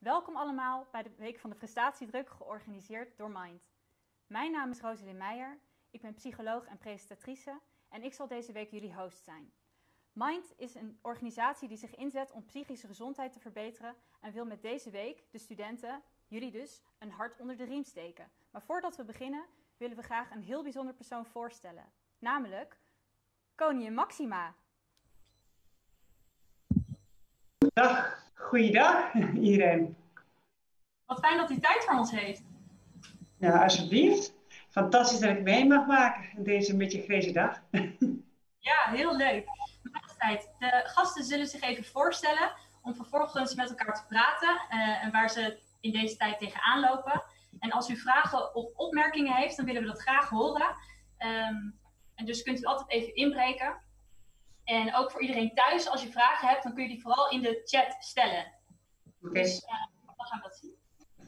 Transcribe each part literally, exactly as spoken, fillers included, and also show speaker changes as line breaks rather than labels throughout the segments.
Welkom allemaal bij de Week van de Prestatiedruk, georganiseerd door Mind. Mijn naam is Rosalyn Meijer, ik ben psycholoog en presentatrice en ik zal deze week jullie host zijn. Mind is een organisatie die zich inzet om psychische gezondheid te verbeteren en wil met deze week de studenten, jullie dus, een hart onder de riem steken. Maar voordat we beginnen willen we graag een heel bijzonder persoon voorstellen, namelijk Koningin Maxima.
Dag, goeiedag iedereen.
Wat fijn dat u tijd voor ons heeft.
Ja, alsjeblieft. Fantastisch dat ik mee mag maken in deze een beetje grijze dag.
Ja, heel leuk. De gasten zullen zich even voorstellen om vervolgens met elkaar te praten uh, en waar ze in deze tijd tegenaan lopen. En als u vragen of opmerkingen heeft, dan willen we dat graag horen. Um, en dus kunt u altijd even inbreken. En ook voor iedereen thuis, als je vragen hebt, dan kun je die vooral in de chat stellen.
Okay.
Dus uh, dan gaan we dat zien.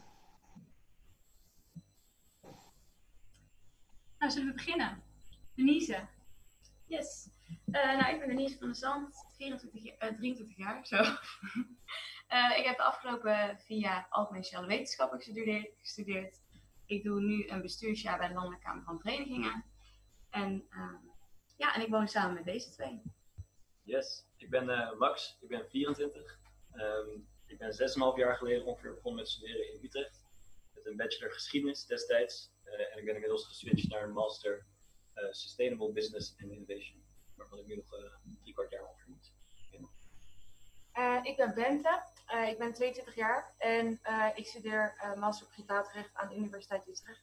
Nou, zullen we beginnen? Denise.
Yes. Uh, nou, ik ben Denise van der Zand, vierentwintig, uh, drieëntwintig jaar. Zo. uh, ik heb de afgelopen vier jaar algemene sociale wetenschappen gestudeerd, gestudeerd. Ik doe nu een bestuursjaar bij de Landelijke Kamer van Verenigingen. En, uh, ja, en ik woon samen met deze twee.
Yes, ik ben uh, Max, ik ben vierentwintig. Um, ik ben zes en een half jaar geleden ongeveer begonnen met studeren in Utrecht. Met een bachelor geschiedenis destijds. Uh, en ik ben inmiddels geswitcht naar een master uh, Sustainable Business and Innovation. Waarvan ik nu nog uh, drie kwart jaar ongeveer moet.
Uh, ik ben Bente, uh, ik ben tweeëntwintig jaar en uh, ik studeer uh, master privaatrecht aan de Universiteit Utrecht.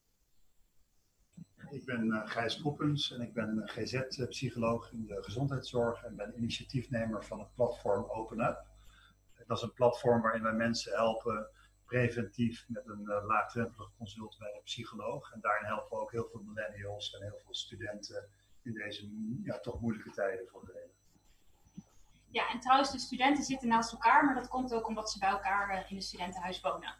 Ik ben uh, Gijs Koppens en ik ben G Z-psycholoog in de gezondheidszorg en ben initiatiefnemer van het platform Open Up. Dat is een platform waarin wij mensen helpen preventief met een uh, laagdrempelig consult bij een psycholoog. En daarin helpen we ook heel veel millennials en heel veel studenten in deze ja, toch moeilijke tijden voordelen.
Ja, en trouwens, de studenten zitten naast elkaar, maar dat komt ook omdat ze bij elkaar uh, in het studentenhuis wonen.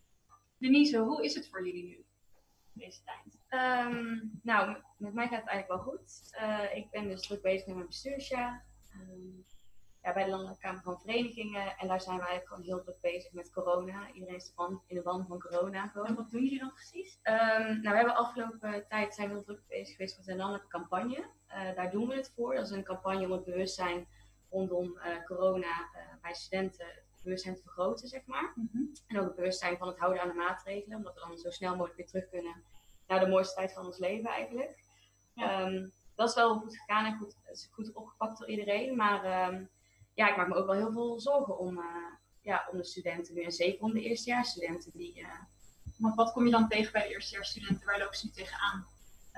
Denise, hoe is het voor jullie nu, deze tijd?
Um, nou, met mij gaat het eigenlijk wel goed. Uh, ik ben dus druk bezig met mijn bestuursjaar. Um, ja, bij de Landelijke Kamer van Verenigingen. En daar zijn wij eigenlijk gewoon heel druk bezig met corona. Iedereen is in de band van corona gewoon.
En wat doen jullie dan precies?
Um, nou, we hebben de afgelopen tijd zijn we heel druk bezig geweest met een landelijke campagne. Uh, daar doen we het voor. Dat is een campagne om het bewustzijn rondom uh, corona uh, bij studenten het bewustzijn te vergroten, zeg maar. Mm-hmm. En ook het bewustzijn van het houden aan de maatregelen. Omdat we dan zo snel mogelijk weer terug kunnen naar de mooiste tijd van ons leven eigenlijk. Ja. Um, dat is wel goed gegaan en goed, het is goed opgepakt door iedereen. Maar um, ja, ik maak me ook wel heel veel zorgen om, uh, ja, om de studenten nu. En zeker om de eerstejaarsstudenten. Die, uh...
Want wat kom je dan tegen bij de eerstejaarsstudenten? Waar lopen ze nu tegenaan?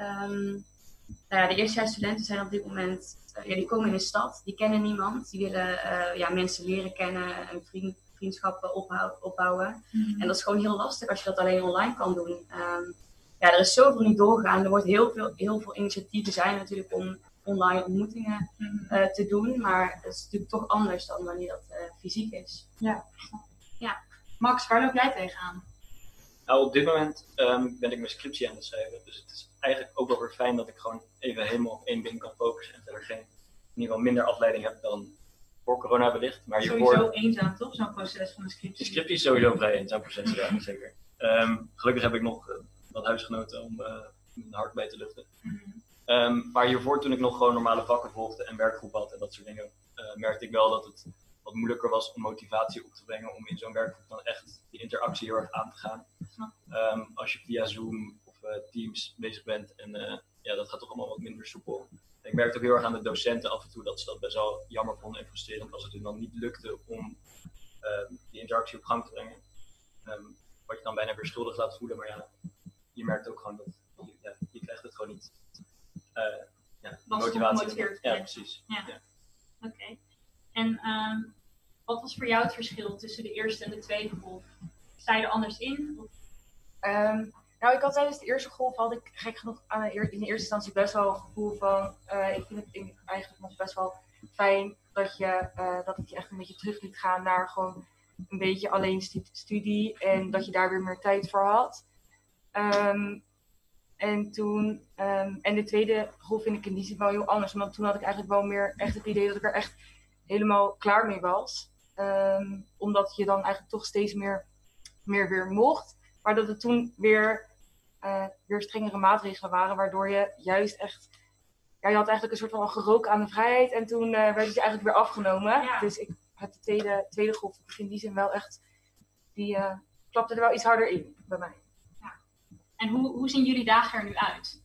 Um, nou ja, de eerstejaarsstudenten zijn op dit moment, uh, ja, die komen in de stad, die kennen niemand. Die willen uh, ja, mensen leren kennen en vriend, vriendschappen opbouw, opbouwen. Mm-hmm. En dat is gewoon heel lastig als je dat alleen online kan doen. Um, ja, er is zoveel niet doorgegaan. Er wordt heel veel, heel veel initiatieven zijn natuurlijk om online ontmoetingen uh, te doen. Maar het is natuurlijk toch anders dan wanneer dat uh, fysiek is.
Ja. Ja. Max, waar loop jij tegenaan?
Nou, op dit moment um, ben ik mijn scriptie aan het schrijven. Dus het is eigenlijk ook wel weer fijn dat ik gewoon even helemaal op één ding kan focussen. En verder geen, in ieder geval minder afleiding heb dan voor corona wellicht. Maar
sowieso
hiervoor...
eenzaam toch, zo'n proces van een scriptie?
De scriptie is sowieso vrij eenzaam proces, ja, zeker. Um, gelukkig heb ik nog uh, wat huisgenoten om uh, mijn hart bij te luchten. Mm-hmm. Um, maar hiervoor, toen ik nog gewoon normale vakken volgde en werkgroepen had en dat soort dingen, uh, merkte ik wel dat het wat moeilijker was om motivatie op te brengen om in zo'n werkgroep dan echt die interactie heel erg aan te gaan. Um, als je via Zoom of uh, Teams bezig bent en uh, ja, dat gaat toch allemaal wat minder soepel. En ik merkte ook heel erg aan de docenten af en toe dat ze dat best wel jammer vonden en frustrerend als het hun dan niet lukte om uh, die interactie op gang te brengen. Um, wat je dan bijna weer schuldig laat voelen, maar ja, je merkt ook gewoon dat je, ja, je krijgt het gewoon niet. Uh, ja, motivatie. Ja, precies.
Ja. Ja. Oké. Okay. En um, wat was voor jou het verschil tussen de eerste en de tweede golf? Sta je er anders in? Of?
Um, nou, ik had tijdens de eerste golf had ik gek genoeg uh, in de eerste instantie best wel een gevoel van, uh, ik vind het eigenlijk nog best wel fijn dat je uh, dat het je echt een beetje terug liet gaan naar gewoon een beetje alleen studie en dat je daar weer meer tijd voor had. Um, en toen, um, en de tweede golf vind ik in die zin wel heel anders, want toen had ik eigenlijk wel meer echt het idee dat ik er echt helemaal klaar mee was. Um, omdat je dan eigenlijk toch steeds meer, meer weer mocht. Maar dat er toen weer, uh, weer strengere maatregelen waren. Waardoor je juist echt... Ja, je had eigenlijk een soort van geroken aan de vrijheid. En toen uh, werd het je eigenlijk weer afgenomen. Ja. Dus ik had de tweede, tweede golf in die zin wel echt... Die uh, klapte er wel iets harder in bij mij.
Ja. En hoe, hoe zien jullie dagen er nu uit?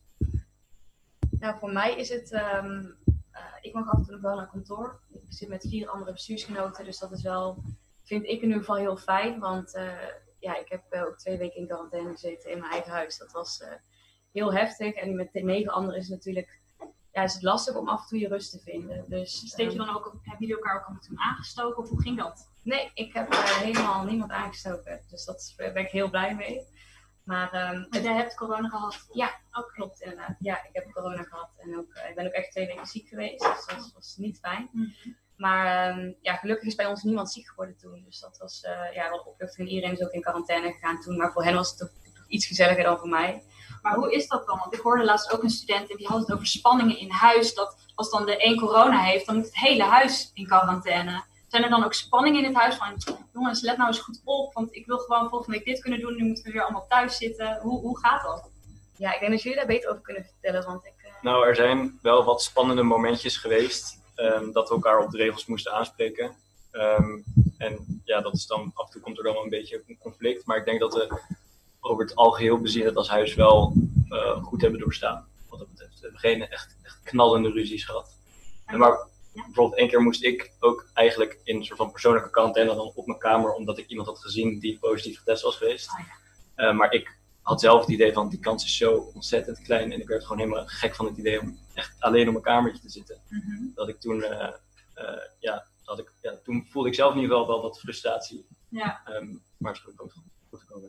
Nou, voor mij is het... Um, uh, ik mag af en toe nog wel naar kantoor. Ik zit met vier andere bestuursgenoten. Dus dat is wel, vind ik in ieder geval heel fijn. Want uh, ja, ik heb uh, ook twee weken in quarantaine gezeten in mijn eigen huis. Dat was uh, heel heftig. En met de negen anderen is het natuurlijk... Ja, is het lastig om af en toe je rust te vinden. Dus,
Steek je dan ook, hebben jullie elkaar ook al toen aangestoken of hoe ging dat?
Nee, ik heb uh, helemaal niemand aangestoken. Dus dat, daar ben ik heel blij mee. Maar um,
jij hebt corona gehad?
Ja, ook klopt inderdaad. Ja, ik heb corona gehad. En ook, uh, ik ben ook echt twee weken ziek geweest. Dus dat was niet fijn. Mm-hmm. Maar um, ja, gelukkig is bij ons niemand ziek geworden toen. Dus dat was uh, ja, wel opluchting. Iedereen is ook in quarantaine gegaan toen. Maar voor hen was het toch, toch iets gezelliger dan voor mij.
Maar hoe is dat dan? Want ik hoorde laatst ook een student en die had het over spanningen in huis. Dat als dan de een corona heeft, dan moet het hele huis in quarantaine. Zijn er dan ook spanningen in het huis van, jongens, let nou eens goed op. Want ik wil gewoon volgende week dit kunnen doen. Nu moeten we weer allemaal thuis zitten. Hoe, hoe gaat dat?
Ja, ik denk dat jullie daar beter over kunnen vertellen. Want ik, uh...
Nou, er zijn wel wat spannende momentjes geweest. Um, dat we elkaar op de regels moesten aanspreken. Um, en ja, dat is dan, af en toe komt er dan wel een beetje een conflict. Maar ik denk dat we over het algeheel bezien het als huis wel uh, goed hebben doorstaan. Wat dat betreft. We hebben geen echt, echt knallende ruzies gehad. En maar bijvoorbeeld één keer moest ik ook eigenlijk in een soort van persoonlijke quarantaine dan op mijn kamer. Omdat ik iemand had gezien die positief getest was geweest. Uh, maar ik had zelf het idee van die kans is zo ontzettend klein. En ik werd gewoon helemaal gek van het idee om echt alleen op mijn kamertje te zitten. Mm-hmm. Dat ik toen, uh, uh, ja, dat ik, ja, toen voelde ik zelf in ieder geval wel wat frustratie.
Ja.
Um, maar het is goed, goed, goed gekomen.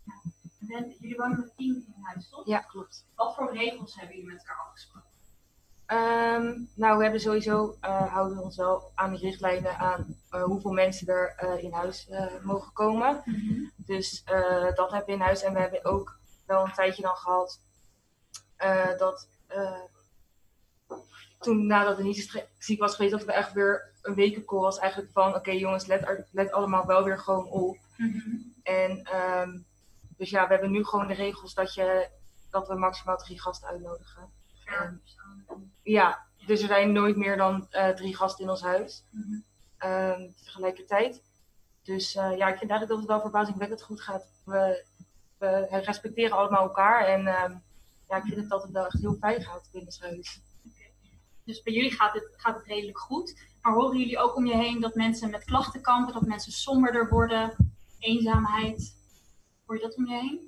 En jullie wonen met tien in huis, toch?
Ja, klopt.
Wat voor regels hebben jullie met elkaar afgesproken?
Um, nou, we hebben sowieso, uh, houden we ons wel aan de richtlijnen aan uh, hoeveel mensen er uh, in huis uh, mogen komen. Mm-hmm. Dus uh, dat hebben we in huis. En we hebben ook wel een tijdje dan gehad uh, dat uh, toen nadat we niet ziek was geweest, dat we echt weer een wekencall was eigenlijk van oké okay, jongens, let, let allemaal wel weer gewoon op. Mm-hmm. En um, dus ja, we hebben nu gewoon de regels dat, je, dat we maximaal drie gasten uitnodigen. En, ja, dus er zijn nooit meer dan uh, drie gasten in ons huis. Mm-hmm. um, tegelijkertijd. Dus uh, ja, ik vind eigenlijk dat het wel verbazingwekkend goed gaat. We, we respecteren allemaal elkaar. En um, ja, ik vind het dat het wel echt heel fijn gaat binnen het huis.
Okay. Dus bij jullie gaat het, gaat het redelijk goed. Maar horen jullie ook om je heen dat mensen met klachten kampen? Dat mensen somberder worden? Eenzaamheid? Hoor je dat om je heen?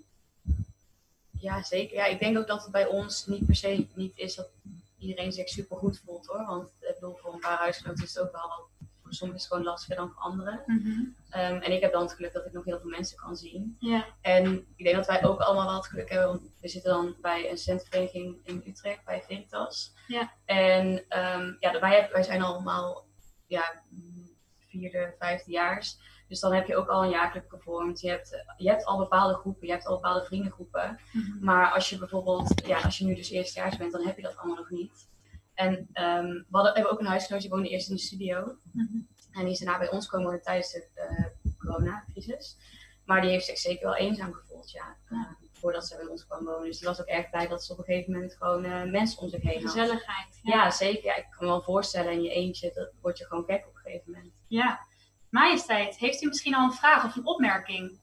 Ja, zeker. Ja, ik denk ook dat het bij ons niet per se niet is dat iedereen zich super goed voelt hoor. Want ik bedoel, voor een paar huisgenoten is het ook wel, voor sommigen is het gewoon lastiger dan voor anderen. Mm-hmm. Um, en ik heb dan het geluk dat ik nog heel veel mensen kan zien. Yeah. En ik denk dat wij ook allemaal wel het geluk hebben, want we zitten dan bij een studentenvereniging in Utrecht, bij Veritas. Yeah. En um, ja, wij, wij zijn allemaal ja, vierde, vijfdejaars. Dus dan heb je ook al een jaarclub gevormd. Je hebt, je hebt al bepaalde groepen, je hebt al bepaalde vriendengroepen. Mm-hmm. Maar als je bijvoorbeeld, ja, als je nu dus eerstejaars bent, dan heb je dat allemaal nog niet. En um, we hadden, hebben ook een huisgenoot, die woonde eerst in de studio. Mm-hmm. En die is daarna bij ons komen tijdens de uh, coronacrisis. Maar die heeft zich zeker wel eenzaam gevoeld, ja. Uh, voordat ze bij ons kwam wonen. Dus die was ook erg blij dat ze op een gegeven moment gewoon uh, mensen om zich heen had.
Gezelligheid.
Ja. Ja, zeker. Ja, ik kan me wel voorstellen, in je eentje, dat word je gewoon gek op een gegeven moment.
Ja. Majesteit, heeft u misschien al een vraag of een opmerking?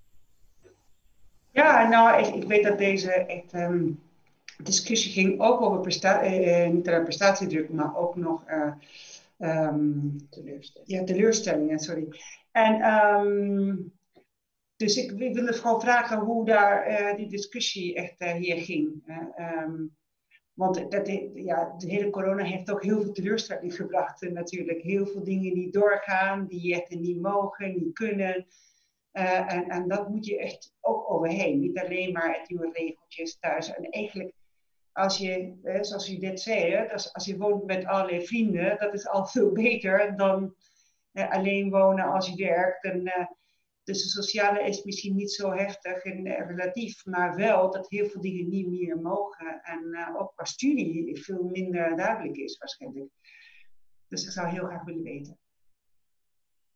Ja, nou, ik, ik weet dat deze echt, um, discussie ging ook over presta- eh, niet alleen prestatiedruk, maar ook nog uh, um, teleurstellingen. Ja, teleurstellingen, sorry. En um, dus ik, ik wilde gewoon vragen hoe daar uh, die discussie echt uh, hier ging. Uh, um, Want dat, ja, de hele corona heeft ook heel veel teleurstelling gebracht. En natuurlijk heel veel dingen die doorgaan, die echt niet mogen, niet kunnen. Uh, en, en dat moet je echt ook overheen. Niet alleen maar het nieuwe regeltjes thuis. En eigenlijk, als je, eh, zoals je dit zei, hè, als, als je woont met allerlei vrienden, dat is al veel beter dan uh, alleen wonen als je werkt. En, uh, dus de sociale is misschien niet zo heftig en uh, relatief, maar wel dat heel veel dingen niet meer mogen. En uh, ook qua studie veel minder duidelijk is waarschijnlijk. Dus ik zou heel graag willen weten.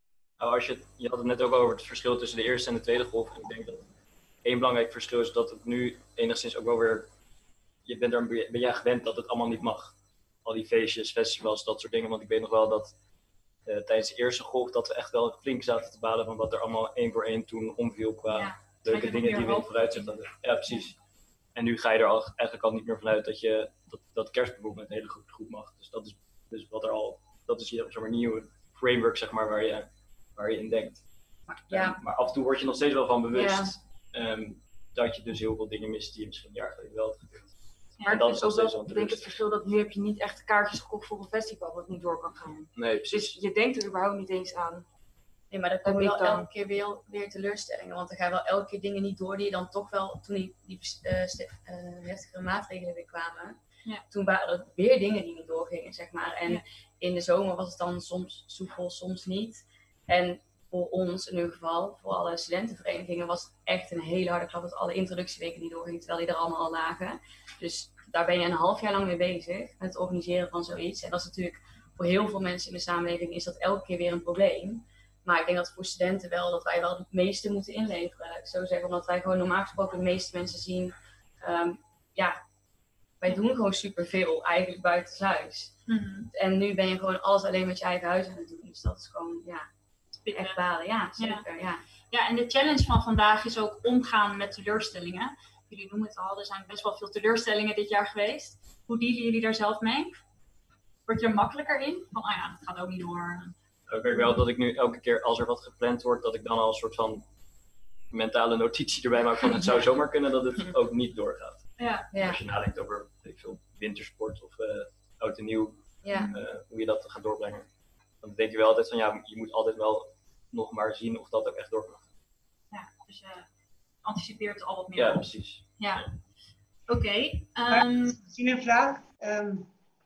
Nou, als je, het, je had het net ook over het verschil tussen de eerste en de tweede golf. En ik denk dat één belangrijk verschil is dat het nu enigszins ook wel weer... Je bent er ben jij gewend dat het allemaal niet mag. Al die feestjes, festivals, dat soort dingen. Want ik weet nog wel dat uh, tijdens de eerste golf dat we echt wel flink zaten te balen van wat er allemaal één voor één toen omviel qua
Ja,
leuke dingen die we in vooruit zetten. Ja, precies. En nu ga je er al, eigenlijk al niet meer vanuit dat je dat, dat kerst bijvoorbeeld met een hele groep, groep mag. Dus dat is dus wat er al, dat is je zeg maar, nieuwe framework zeg maar, waar, je, waar je in denkt.
Ja.
Um, maar af en toe word je nog steeds wel van bewust ja. um, dat je dus heel veel dingen mist die je misschien een jaar geleden wel had gebeurd.
Ja, maar dat is ook wel, ik denk het verschil dat nu heb je niet echt kaartjes gekocht voor een festival wat niet door kan gaan.
Nee, precies.
Dus je denkt er überhaupt niet eens aan.
Nee, maar dan komen wel elke keer weer, weer teleurstellingen. Want dan gaan wel elke keer dingen niet door die je dan toch wel, toen die, die uh, st- uh, heftigere maatregelen weer kwamen, ja. Toen waren er weer dingen die niet doorgingen, zeg maar. En ja. In de zomer was het dan soms soepel, soms niet. En voor ons in ieder geval, voor alle studentenverenigingen, was het echt een hele harde klap dat alle introductieweken niet doorgingen, terwijl die er allemaal al lagen. Dus daar ben je een half jaar lang mee bezig, met het organiseren van zoiets. En dat is natuurlijk voor heel veel mensen in de samenleving is dat elke keer weer een probleem. Maar ik denk dat voor studenten wel, dat wij wel het meeste moeten inleveren. Ik zou zeggen, omdat wij gewoon normaal gesproken de meeste mensen zien. Um, ja, wij doen gewoon superveel eigenlijk buitenshuis. Mm-hmm. En nu ben je gewoon alles alleen met je eigen huis aan het doen. Dus dat is gewoon, ja, echt balen. Ja, zeker, ja. Ja. Ja, en de challenge van vandaag is ook omgaan met teleurstellingen. Jullie noemen het al, er zijn best wel veel teleurstellingen dit jaar geweest. Hoe dealen jullie daar zelf mee? Word je er makkelijker in? Van, oh ja, dat gaat ook niet door.
Ik merk wel dat ik nu elke keer als er wat gepland wordt, dat ik dan al een soort van mentale notitie erbij maak van het zou zomaar kunnen dat het ook niet doorgaat.
Ja,
ja. Als je nadenkt over weet ik veel, wintersport of uh, oud en nieuw, ja. uh, hoe je dat gaat doorbrengen. Dan denk je wel altijd van ja, je moet altijd wel nog maar zien of dat ook echt door kan.
Ja, dus je uh, anticipeert al wat meer.
Ja,
op.
precies.
Ja, ja. Oké. Okay,
um... Misschien een vraag. Um...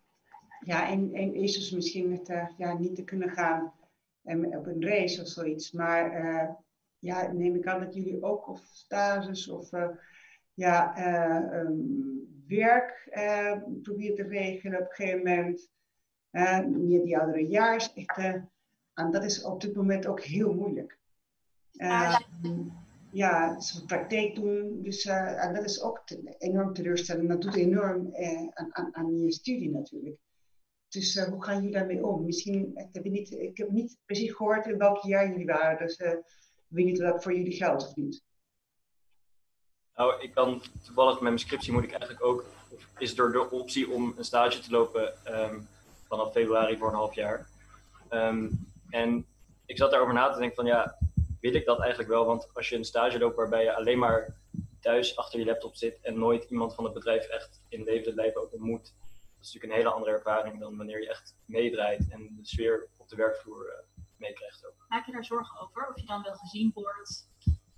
Ja, en, en is dus misschien het, uh, ja, niet te kunnen gaan um, op een race of zoiets. Maar uh, ja, neem ik aan dat jullie ook of stages of uh, ja, uh, um, werk uh, proberen te regelen op een gegeven moment. Uh, meer die oudere jaars. Echt, uh, en dat is op dit moment ook heel moeilijk. Uh, ja, ze praktijk doen. Dus uh, en dat is ook te, enorm teleurstellend. Dat doet enorm uh, aan, aan, aan je studie natuurlijk. Dus uh, hoe gaan jullie daarmee om? Misschien, ik heb niet, ik heb niet precies gehoord in welk jaar jullie waren, dus uh, ik weet niet of dat voor jullie geldt of niet.
Nou, ik kan toevallig met mijn scriptie moet ik eigenlijk ook, of is er de optie om een stage te lopen um, vanaf februari voor een half jaar. Um, en ik zat daarover na te denken van ja, wil ik dat eigenlijk wel? Want als je een stage loopt waarbij je alleen maar thuis achter je laptop zit en nooit iemand van het bedrijf echt in levende lijf ook ontmoet, dat is natuurlijk een hele andere ervaring dan wanneer je echt meedraait en de sfeer op de werkvloer uh, meekrijgt ook.
Maak je daar zorgen over? Of je dan wel gezien wordt?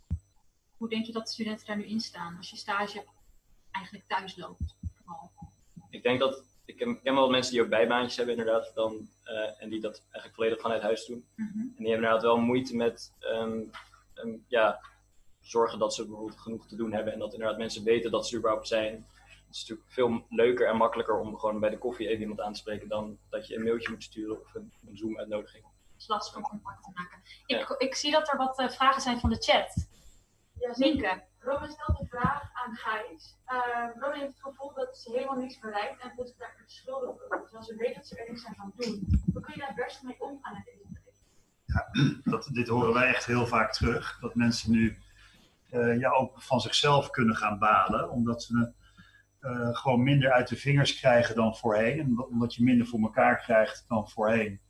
Hoe denk je dat de studenten daar nu in staan als je stage eigenlijk thuis loopt? Vooral?
Ik denk dat, ik ken, ken wel mensen die ook bijbaantjes hebben inderdaad dan, uh, en die dat eigenlijk volledig vanuit huis doen. Mm-hmm. En die hebben inderdaad wel moeite met um, um, ja, zorgen dat ze bijvoorbeeld genoeg te doen hebben en dat inderdaad mensen weten dat ze er überhaupt zijn. Het is natuurlijk veel leuker en makkelijker om gewoon bij de koffie even iemand aan te spreken dan dat je een mailtje moet sturen of een, een Zoom-uitnodiging.
Het is lastig om contact te maken. Ik, ja. ik zie dat er wat uh, vragen zijn van de chat.
Ja, Nienke. Robin stelt een vraag aan Gijs. Uh, Robin heeft het gevoel dat ze helemaal niks bereikt en voelt zich daar schuldig over. Dus als ze weet dat ze er niks aan gaan doen, hoe kun je daar best mee omgaan met deze tijd?
Ja, dat, dit horen wij echt heel vaak terug. Dat mensen nu uh, ja, ook van zichzelf kunnen gaan balen, omdat ze uh, gewoon minder uit de vingers krijgen dan voorheen. En omdat je minder voor elkaar krijgt dan voorheen.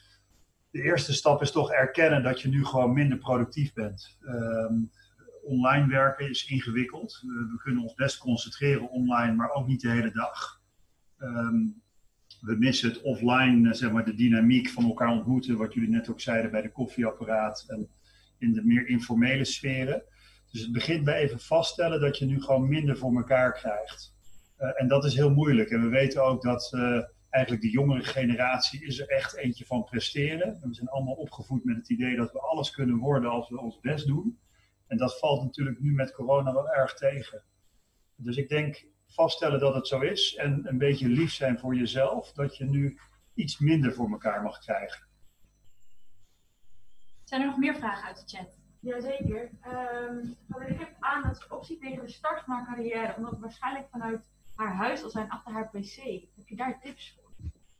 De eerste stap is toch erkennen dat je nu gewoon minder productief bent. Um, online werken is ingewikkeld. Uh, we kunnen ons best concentreren online, maar ook niet de hele dag. Um, we missen het offline, zeg maar, de dynamiek van elkaar ontmoeten, wat jullie net ook zeiden bij de koffieapparaat en in de meer informele sferen. Dus het begint bij even vaststellen dat je nu gewoon minder voor elkaar krijgt. Uh, en dat is heel moeilijk. En we weten ook dat uh, eigenlijk de jongere generatie is er echt eentje van presteren. En we zijn allemaal opgevoed met het idee dat we alles kunnen worden als we ons best doen. En dat valt natuurlijk nu met corona wel erg tegen. Dus ik denk vaststellen dat het zo is en een beetje lief zijn voor jezelf, dat je nu iets minder voor elkaar mag krijgen.
Zijn er nog meer vragen uit de chat?
Jazeker. Um, ik heb aan dat ze optie tegen de start van haar carrière, omdat het waarschijnlijk vanuit haar huis al zijn achter haar pc. Heb je daar tips voor?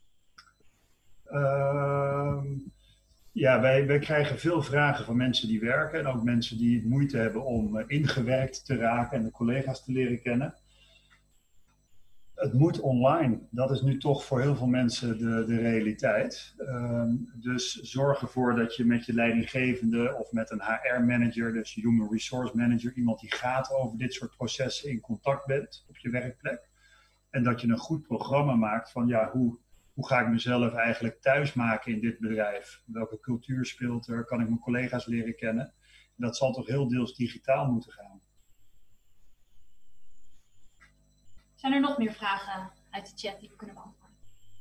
Uh, ja, wij, wij krijgen veel vragen van mensen die werken en ook mensen die moeite hebben om uh, ingewerkt te raken en de collega's te leren kennen. Het moet online. Dat is nu toch voor heel veel mensen de, de realiteit. Um, dus zorg ervoor dat je met je leidinggevende of met een H R-manager, dus Human Resource Manager, iemand die gaat over dit soort processen, in contact bent op je werkplek. En dat je een goed programma maakt van ja, hoe, hoe ga ik mezelf eigenlijk thuis maken in dit bedrijf? Welke cultuur speelt er? Kan ik mijn collega's leren kennen? En dat zal toch heel deels digitaal moeten gaan.
Zijn er nog meer vragen uit de chat die we kunnen beantwoorden?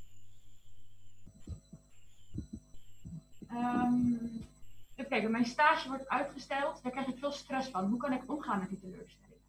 Um, even kijken, mijn stage wordt uitgesteld. Daar krijg ik veel stress van. Hoe kan ik omgaan met die teleurstelling?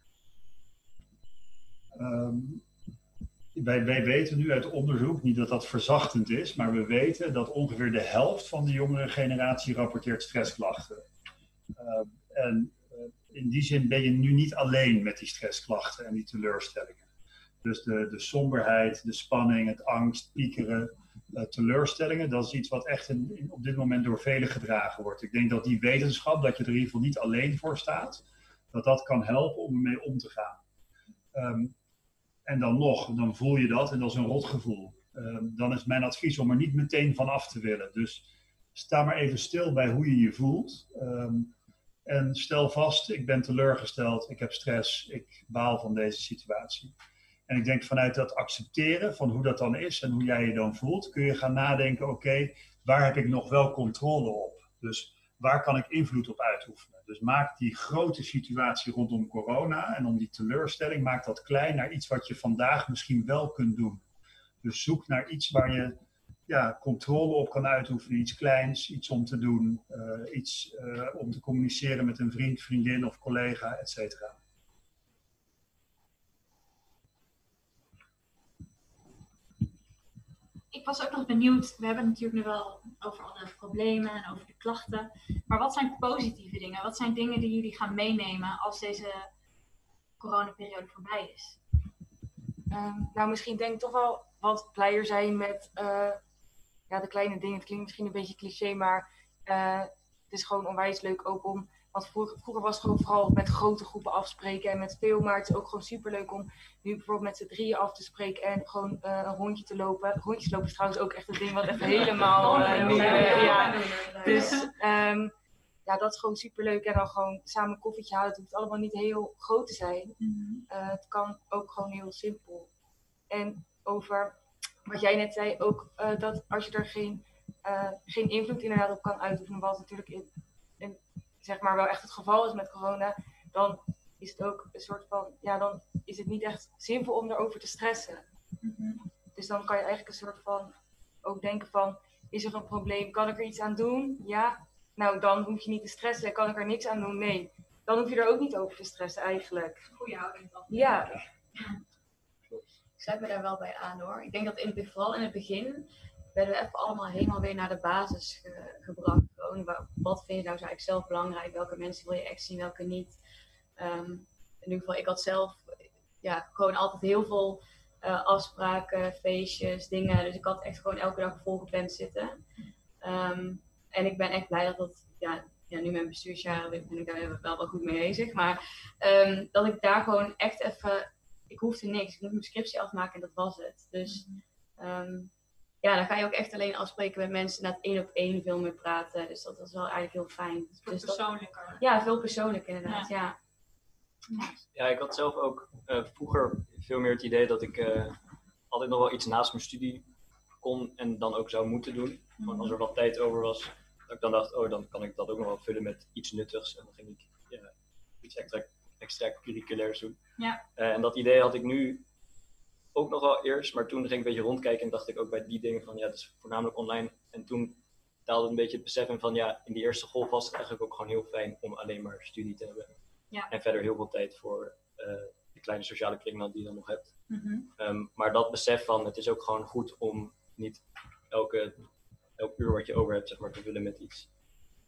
Um, wij, wij weten nu uit onderzoek, niet dat dat verzachtend is, maar we weten dat ongeveer de helft van de jongere generatie rapporteert stressklachten. Uh, en uh, in die zin ben je nu niet alleen met die stressklachten en die teleurstellingen. Dus de, de somberheid, de spanning, het angst, piekeren, uh, teleurstellingen, dat is iets wat echt in, in, op dit moment door velen gedragen wordt. Ik denk dat die wetenschap, dat je er in ieder geval niet alleen voor staat, dat dat kan helpen om ermee om te gaan. Um, en dan nog, dan voel je dat en dat is een rotgevoel. Um, dan is mijn advies om er niet meteen van af te willen. Dus sta maar even stil bij hoe je je voelt. Um, en stel vast, ik ben teleurgesteld, ik heb stress, ik baal van deze situatie. En ik denk vanuit dat accepteren van hoe dat dan is en hoe jij je dan voelt, kun je gaan nadenken, oké, okay, waar heb ik nog wel controle op? Dus waar kan ik invloed op uitoefenen? Dus maak die grote situatie rondom corona en om die teleurstelling, maak dat klein naar iets wat je vandaag misschien wel kunt doen. Dus zoek naar iets waar je ja, controle op kan uitoefenen, iets kleins, iets om te doen, uh, iets uh, om te communiceren met een vriend, vriendin of collega, et cetera.
Ik was ook nog benieuwd, we hebben het natuurlijk nu wel over alle problemen en over de klachten, maar wat zijn positieve dingen? Wat zijn dingen die jullie gaan meenemen als deze coronaperiode voorbij is?
Um, nou, misschien denk ik toch wel wat blijer zijn met uh, ja, de kleine dingen. Het klinkt misschien een beetje cliché, maar uh, het is gewoon onwijs leuk ook om... Want vroeger, vroeger was het gewoon vooral met grote groepen afspreken en met veel, maar het is ook gewoon superleuk om nu bijvoorbeeld met z'n drieën af te spreken en gewoon uh, een rondje te lopen. Rondjes lopen is trouwens ook echt een ding wat even helemaal uh, nieuw is. Ja. Dus um, ja, dat is gewoon superleuk en dan gewoon samen een koffietje houden. Het hoeft allemaal niet heel groot te zijn. Uh, het kan ook gewoon heel simpel. En over wat jij net zei, ook uh, dat als je er geen, uh, geen invloed inderdaad op kan uitoefenen, wat natuurlijk in, in zeg maar wel echt het geval is met corona, dan is het ook een soort van, ja, dan is het niet echt zinvol om erover te stressen. Mm-hmm. Dus dan kan je eigenlijk een soort van ook denken van, is er een probleem? Kan ik er iets aan doen? Ja. Nou, dan hoef je niet te stressen. Kan ik er niks aan doen? Nee. Dan hoef je er ook niet over te stressen eigenlijk.
Goeie houding dan.
Ja.
Ik sluit me daar wel bij aan hoor. Ik denk dat in, vooral in het begin werden we even allemaal helemaal weer naar de basis ge, gebracht. Gewoon, wat vind je nou eigenlijk zelf belangrijk? Welke mensen wil je echt zien, welke niet? Um, in ieder geval, ik had zelf ja, gewoon altijd heel veel uh, afspraken, feestjes, dingen. Dus ik had echt gewoon elke dag volgepland zitten. Um, en ik ben echt blij dat dat, ja, ja nu mijn bestuursjaren ben ik daar wel wel goed mee bezig. Maar um, dat ik daar gewoon echt even, ik hoefde niks. Ik moest mijn scriptie afmaken en dat was het. Dus um, ja, dan ga je ook echt alleen afspreken met mensen, na het één op één veel meer praten. Dus dat was wel eigenlijk heel fijn.
Veel
dus
persoonlijker.
Dat, ja, veel persoonlijker inderdaad, ja. ja.
Ja, ja, ik had zelf ook uh, vroeger veel meer het idee dat ik uh, altijd nog wel iets naast mijn studie kon en dan ook zou moeten doen. Mm-hmm. Want als er wat tijd over was, dat ik dan dacht, oh, dan kan ik dat ook nog wel vullen met iets nuttigs. En dan ging ik ja, iets extra, extra curriculairs doen.
Ja.
Uh, en dat idee had ik nu ook nog wel eerst, maar toen ging ik een beetje rondkijken en dacht ik ook bij die dingen van, ja, het is voornamelijk online. En toen daalde een beetje het besef in van, ja, in die eerste golf was het eigenlijk ook gewoon heel fijn om alleen maar studie te hebben.
Ja.
En verder heel veel tijd voor uh, de kleine sociale kring die je dan nog hebt.
Mm-hmm.
Um, maar dat besef van, het is ook gewoon goed om niet elke, elk uur wat je over hebt, zeg maar, te vullen met iets.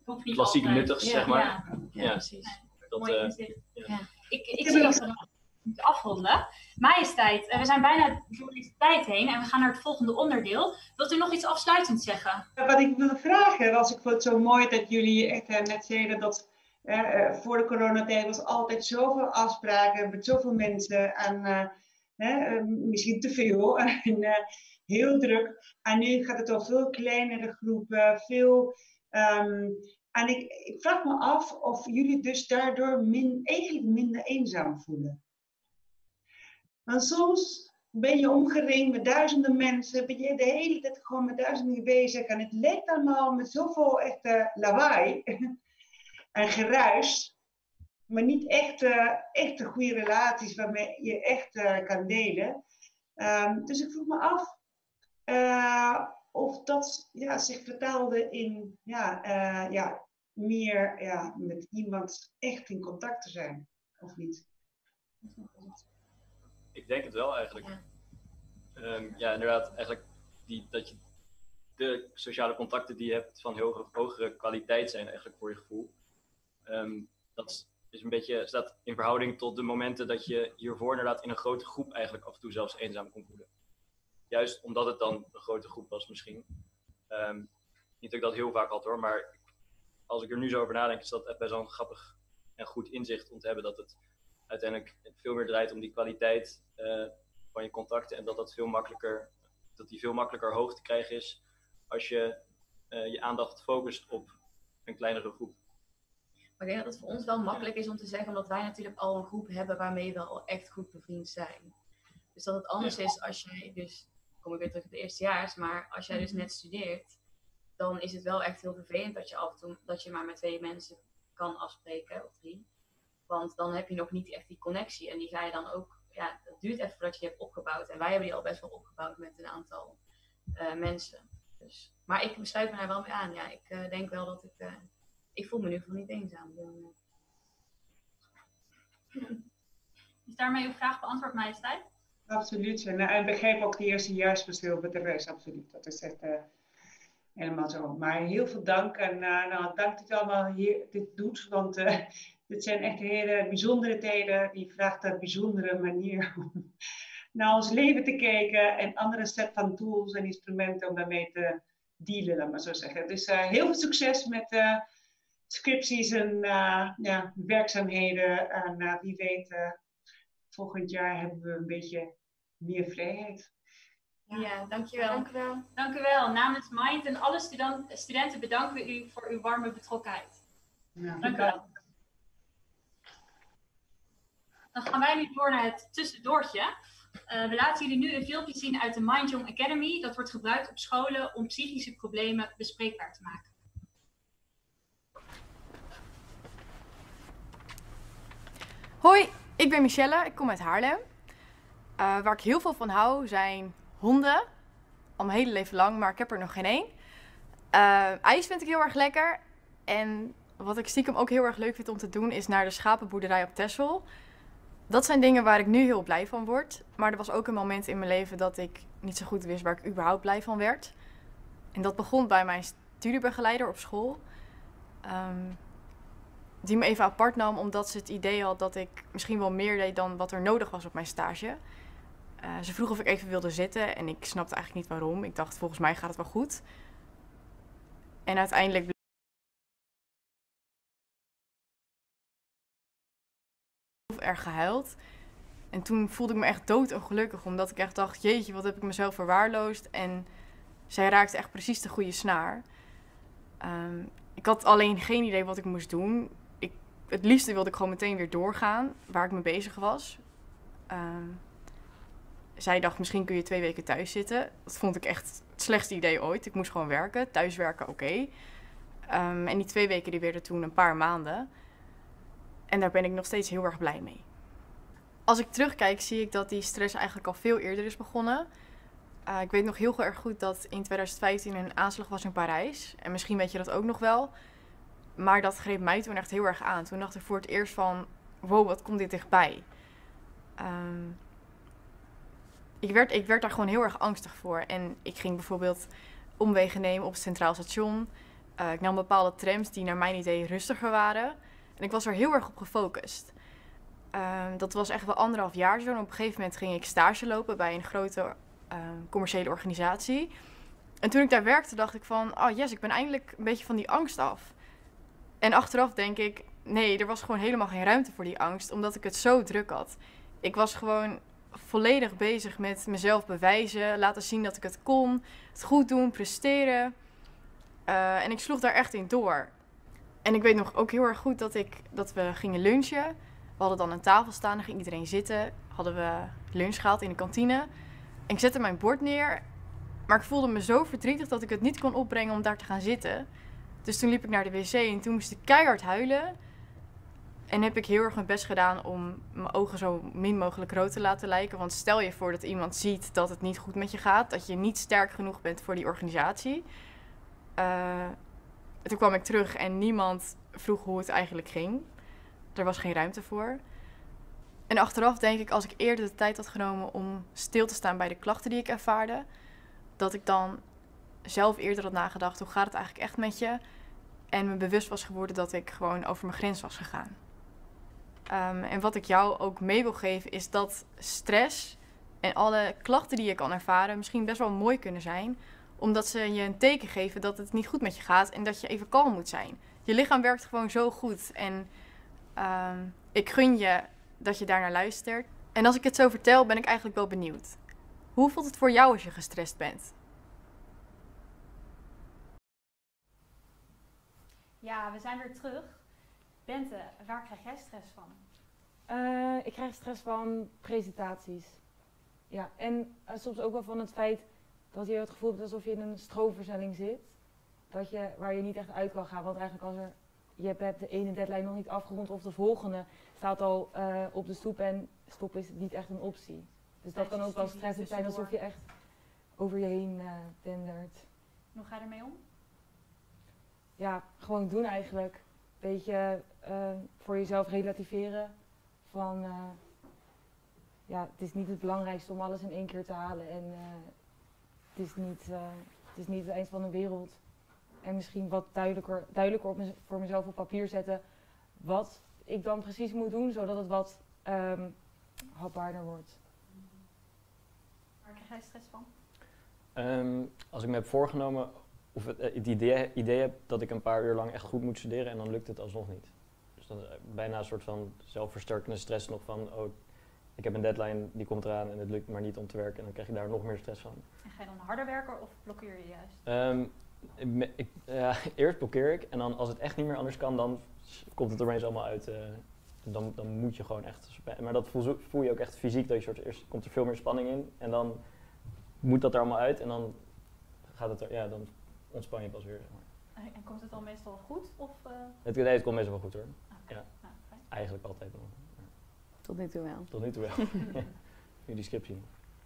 klassiek nuttigs,
ja,
zeg maar.
Ja, ja, ja precies.
Nee, dat,
Mooi
uh,
inzicht.
Ja.
Ja. Ik, ik zie dat we nog moeten afronden. Majesteit, we zijn bijna door deze tijd heen en we gaan naar het volgende onderdeel. Wilt u nog iets afsluitend zeggen?
Wat ik wilde vragen was, ik vond het zo mooi dat jullie echt uh, net zeiden dat uh, voor de coronatijd was altijd zoveel afspraken met zoveel mensen en uh, uh, misschien te veel en uh, heel druk. En nu gaat het over veel kleinere groepen, veel... Um, en ik, ik vraag me af of jullie dus daardoor min, eigenlijk minder eenzaam voelen. Want soms ben je omgeringd met duizenden mensen, ben je de hele tijd gewoon met duizenden bezig en het lijkt allemaal met zoveel echte lawaai en geruis, maar niet echt, uh, echte goede relaties waarmee je echt uh, kan delen. Um, dus ik vroeg me af uh, of dat ja, zich vertaalde in ja, uh, ja, meer ja, met iemand echt in contact te zijn, of niet?
Ik denk het wel eigenlijk. Ja, um, ja inderdaad, eigenlijk die, dat je de sociale contacten die je hebt van heel hogere kwaliteit zijn eigenlijk voor je gevoel. Um, dat is een beetje, staat in verhouding tot de momenten dat je hiervoor inderdaad in een grote groep eigenlijk af en toe zelfs eenzaam kon voelen. Juist omdat het dan een grote groep was misschien. Um, niet dat ik dat heel vaak had hoor, maar als ik er nu zo over nadenk is dat echt best wel een grappig en goed inzicht om te hebben dat het uiteindelijk veel meer draait om die kwaliteit uh, van je contacten en dat dat veel makkelijker, dat die veel makkelijker hoog te krijgen is als je uh, je aandacht focust op een kleinere groep.
Maar ik denk dat het voor ons wel makkelijk is om te zeggen, omdat wij natuurlijk al een groep hebben waarmee we al echt goed bevriend zijn. Dus dat het anders ja. is als jij dus, kom ik weer terug op de eerstejaars, maar als jij dus net studeert, dan is het wel echt heel vervelend dat je af en toe, dat je maar met twee mensen kan afspreken, of drie. Want dan heb je nog niet echt die connectie en die ga je dan ook, ja, het duurt even voordat je die hebt opgebouwd. En wij hebben die al best wel opgebouwd met een aantal uh, mensen. Dus, maar ik besluit me daar wel mee aan. Ja, ik uh, denk wel dat ik, uh, ik voel me nu gewoon niet eenzaam. Dan,
uh... Is daarmee uw vraag beantwoord, Majesteit?
Absoluut. En, en begrijp ook de eerstejaarsverschil met de rest, absoluut. Dat is echt uh, helemaal zo. Maar heel veel dank en uh, nou, dank dat u allemaal hier dit doet, want uh, dit zijn echt hele bijzondere tijden. Die vraagt een bijzondere manier om naar ons leven te kijken en andere set van tools en instrumenten om daarmee te dealen, laat maar zo zeggen. Dus uh, heel veel succes met uh, scripties en uh, ja, werkzaamheden. En uh, wie weet, uh, volgend jaar hebben we een beetje meer vrijheid.
Ja, ja, dankjewel. dankjewel. Dank u wel. Namens Mind en alle studenten, studenten bedanken we u voor uw warme betrokkenheid.
Ja,
dank u wel. Dan gaan wij nu door naar het tussendoortje. Uh, we laten jullie nu een filmpje zien uit de Mind Young Academy. Dat wordt gebruikt op scholen om psychische problemen bespreekbaar te maken.
Hoi, ik ben Michelle. Ik kom uit Haarlem. Uh, waar ik heel veel van hou zijn honden. Al mijn hele leven lang, maar ik heb er nog geen één. Uh, ijs vind ik heel erg lekker. En wat ik stiekem ook heel erg leuk vind om te doen is naar de schapenboerderij op Texel. Dat zijn dingen waar ik nu heel blij van word. Maar er was ook een moment in mijn leven dat ik niet zo goed wist waar ik überhaupt blij van werd. En dat begon bij mijn studiebegeleider op school. Um, die me even apart nam omdat ze het idee had dat ik misschien wel meer deed dan wat er nodig was op mijn stage. Uh, ze vroeg of ik even wilde zitten en ik snapte eigenlijk niet waarom. Ik dacht, volgens mij gaat het wel goed. En uiteindelijk erg gehuild. En toen voelde ik me echt dood ongelukkig, omdat ik echt dacht, jeetje, wat heb ik mezelf verwaarloosd. En zij raakte echt precies de goede snaar. Um, ik had alleen geen idee wat ik moest doen. Ik, het liefste wilde ik gewoon meteen weer doorgaan waar ik mee bezig was. Um, zij dacht, misschien kun je twee weken thuis zitten. Dat vond ik echt het slechtste idee ooit. Ik moest gewoon werken, thuiswerken, oké. Okay. Um, en die twee weken die werden toen een paar maanden. En daar ben ik nog steeds heel erg blij mee. Als ik terugkijk, zie ik dat die stress eigenlijk al veel eerder is begonnen. Uh, ik weet nog heel erg goed dat in twintig vijftien een aanslag was in Parijs. En misschien weet je dat ook nog wel. Maar dat greep mij toen echt heel erg aan. Toen dacht ik voor het eerst van, wow, wat komt dit dichtbij? Um, ik, werd, ik werd daar gewoon heel erg angstig voor. En ik ging bijvoorbeeld omwegen nemen op het Centraal Station. Uh, ik nam bepaalde trams die naar mijn idee rustiger waren. En ik was er heel erg op gefocust. Uh, dat was echt wel anderhalf jaar zo. En op een gegeven moment ging ik stage lopen bij een grote uh, commerciële organisatie. En toen ik daar werkte, dacht ik van, oh yes, ik ben eindelijk een beetje van die angst af. En achteraf denk ik, nee, er was gewoon helemaal geen ruimte voor die angst, omdat ik het zo druk had. Ik was gewoon volledig bezig met mezelf bewijzen, laten zien dat ik het kon, het goed doen, presteren. Uh, en ik sloeg daar echt in door. En ik weet nog ook heel erg goed dat, ik, dat we gingen lunchen. We hadden dan een tafel staan, dan ging iedereen zitten. Hadden we lunch gehaald in de kantine. En ik zette mijn bord neer, maar ik voelde me zo verdrietig dat ik het niet kon opbrengen om daar te gaan zitten. Dus toen liep ik naar de wc en toen moest ik keihard huilen. En heb ik heel erg mijn best gedaan om mijn ogen zo min mogelijk rood te laten lijken. Want stel je voor dat iemand ziet dat het niet goed met je gaat. Dat je niet sterk genoeg bent voor die organisatie. Uh, toen kwam ik terug en niemand vroeg hoe het eigenlijk ging. Er was geen ruimte voor. En achteraf denk ik, als ik eerder de tijd had genomen om stil te staan bij de klachten die ik ervaarde. Dat ik dan zelf eerder had nagedacht, hoe gaat het eigenlijk echt met je? En me bewust was geworden dat ik gewoon over mijn grens was gegaan. Um, en wat ik jou ook mee wil geven is dat stress en alle klachten die je kan ervaren misschien best wel mooi kunnen zijn. Omdat ze je een teken geven dat het niet goed met je gaat en dat je even kalm moet zijn. Je lichaam werkt gewoon zo goed en um, ik gun je dat je daarnaar luistert. En als ik het zo vertel ben ik eigenlijk wel benieuwd. Hoe voelt het voor jou als je gestrest bent?
Ja, we zijn weer terug. Bente, waar krijg jij stress van?
Uh, ik krijg stress van presentaties. Ja, en uh, soms ook wel van het feit dat je het gevoel hebt alsof je in een stroomversnelling zit. Dat je, waar je niet echt uit kan gaan. Want eigenlijk als er, je hebt de ene deadline nog niet afgerond of de volgende staat al uh, op de stoep en stoppen is niet echt een optie. Dus dat kan ook wel stressend zijn alsof je echt over je heen uh, dendert.
Hoe ga je ermee om?
Ja, gewoon doen eigenlijk. Een beetje uh, voor jezelf relativeren. Van, uh, ja, het is niet het belangrijkste om alles in één keer te halen. En uh, het, is niet, uh, het is niet het eind van de wereld. En misschien wat duidelijker, duidelijker op me, voor mezelf op papier zetten. Wat ik dan precies moet doen, zodat het wat um, hapbaarder wordt.
Waar krijg jij stress van?
Um, als ik me heb voorgenomen... Of het, het idee, idee heb dat ik een paar uur lang echt goed moet studeren en dan lukt het alsnog niet. Dus dan bijna een soort van zelfversterkende stress nog van, oh, ik heb een deadline, die komt eraan en het lukt maar niet om te werken. En dan krijg je daar nog meer stress van.
En ga je dan harder werken of blokkeer je juist?
Um, ik, ik, uh, eerst blokkeer ik en dan als het echt niet meer anders kan, dan komt het er opeens allemaal uit. Uh, dan, dan moet je gewoon echt, maar dat voel, voel je ook echt fysiek, dat je soort, eerst komt er veel meer spanning in en dan moet dat er allemaal uit en dan gaat het er, ja, dan ontspan je pas weer, zeg maar.
En komt het dan meestal goed? Of, uh...
het, nee, het komt meestal wel goed hoor.
Okay.
Ja.
Nou,
eigenlijk altijd wel. Ja.
Tot nu toe wel.
Tot nu toe wel. Nu die scriptie.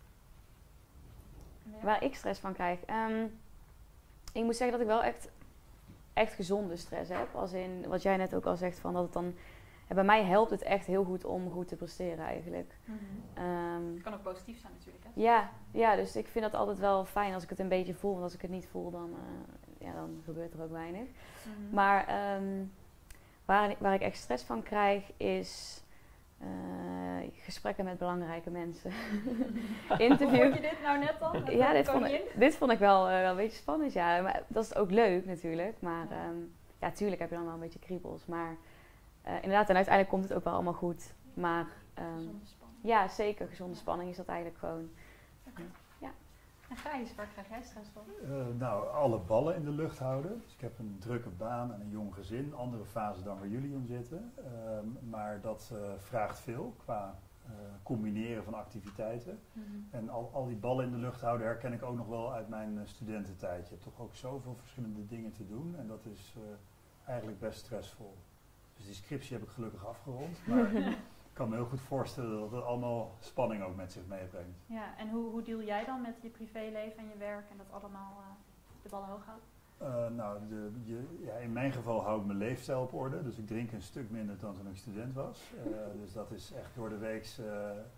Waar ik stress van krijg? Um, ik moet zeggen dat ik wel echt, echt gezonde stress heb. Als in, wat jij net ook al zegt, van dat het dan... Ja, bij mij helpt het echt heel goed om goed te presteren eigenlijk.
Mm-hmm. Um, het kan ook positief zijn natuurlijk, hè?
Ja, ja, dus ik vind dat altijd wel fijn als ik het een beetje voel. Want als ik het niet voel, dan, uh, ja, dan gebeurt er ook weinig. Mm-hmm. Maar um, waar, waar ik echt stress van krijg, is uh, gesprekken met belangrijke mensen. Interview.
Vond je dit nou net al?
Ja, dit vond, ik, dit vond ik wel, uh, wel een beetje spannend, ja. Maar dat is ook leuk natuurlijk. Maar ja, um, ja tuurlijk heb je dan wel een beetje kriebels. Maar uh, inderdaad, en uiteindelijk komt het ook wel allemaal goed. Maar um,
gezonde spanning.
Ja, zeker. Gezonde spanning is dat eigenlijk gewoon.
Okay. Ja. En Gijs, waar krijg jij stress van?
Uh, nou, alle ballen in de lucht houden. Dus ik heb een drukke baan en een jong gezin. Andere fase dan waar jullie in zitten. Uh, maar dat uh, vraagt veel qua uh, combineren van activiteiten. Mm-hmm. En al, al die ballen in de lucht houden herken ik ook nog wel uit mijn uh, studententijd. Je hebt toch ook zoveel verschillende dingen te doen. En dat is uh, eigenlijk best stressvol. Dus die scriptie heb ik gelukkig afgerond. Maar ik kan me heel goed voorstellen dat het allemaal spanning ook met zich meebrengt.
Ja, en hoe, hoe deal jij dan met je privéleven en je werk en dat allemaal uh, de ballen hoog houdt?
Uh, nou, de, je, ja, in mijn geval hou ik mijn leefstijl op orde. Dus ik drink een stuk minder dan toen ik student was. Uh, dus dat is echt door de week uh,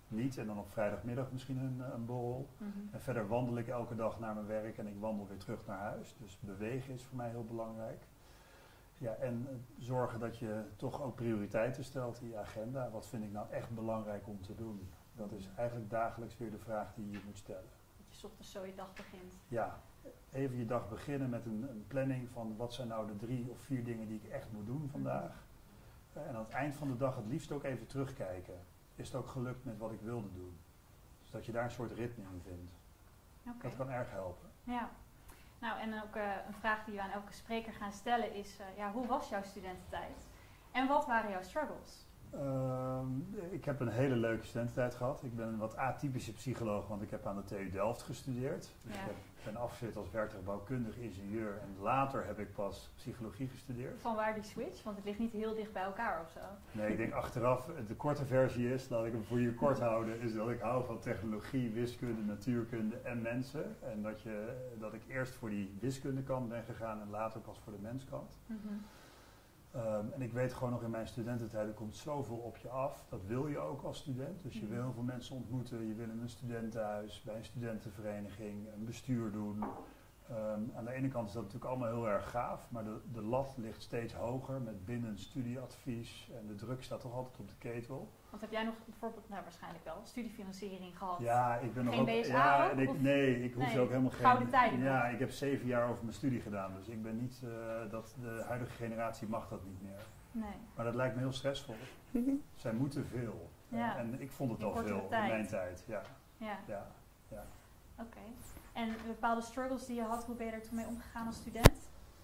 niet. En dan op vrijdagmiddag misschien een, een borrel. Mm-hmm. En verder wandel ik elke dag naar mijn werk en ik wandel weer terug naar huis. Dus bewegen is voor mij heel belangrijk. Ja, en uh, zorgen dat je toch ook prioriteiten stelt in je agenda. Wat vind ik nou echt belangrijk om te doen? Dat is eigenlijk dagelijks weer de vraag die je moet stellen.
Dat je 's ochtends zo je dag begint.
Ja, even je dag beginnen met een, een planning van wat zijn nou de drie of vier dingen die ik echt moet doen vandaag. Uh, en aan het eind van de dag het liefst ook even terugkijken. Is het ook gelukt met wat ik wilde doen? Dus dat je daar een soort ritme in vindt. Okay. Dat kan erg helpen.
Ja. Nou, en ook uh, een vraag die we aan elke spreker gaan stellen is, uh, ja, hoe was jouw studententijd? En wat waren jouw struggles?
Uh, ik heb een hele leuke studententijd gehad. Ik ben een wat atypische psycholoog, want ik heb aan de T U Delft gestudeerd. Dus ja. Ik heb, ben afgestudeerd als werktuig bouwkundig ingenieur en later heb ik pas psychologie gestudeerd.
Vanwaar die switch? Want het ligt niet heel dicht bij elkaar of zo.
Nee, ik denk achteraf, de korte versie is, laat ik hem voor je kort houden, is dat ik hou van technologie, wiskunde, natuurkunde en mensen. En dat, je, dat ik eerst voor die wiskundekant ben gegaan en later pas voor de menskant. Mm-hmm. Um, en ik weet gewoon nog in mijn studententijd, er komt zoveel op je af. Dat wil je ook als student. Dus je wil heel veel mensen ontmoeten. Je wil in een studentenhuis, bij een studentenvereniging, een bestuur doen. Um, aan de ene kant is dat natuurlijk allemaal heel erg gaaf. Maar de, de lat ligt steeds hoger met binnen studieadvies. En de druk staat toch altijd op de ketel.
Want heb jij nog bijvoorbeeld, nou waarschijnlijk wel, studiefinanciering gehad?
Ja, ik ben nog
geen
ook...
B S A
ja,
ook,
en ik, nee, ik hoef
nee,
ook helemaal geen...
Gouden tijden.
Ja, ik heb zeven jaar over mijn studie gedaan. Dus ik ben niet... Uh, dat de huidige generatie mag dat niet meer.
Nee. Maar
dat lijkt me heel stressvol. Zij moeten veel.
Ja.
En ik vond het
in
al veel
tijd.
in mijn tijd. Ja.
Ja.
ja. ja.
Oké. Okay. En bepaalde struggles die je had, hoe ben je er toen mee omgegaan als student?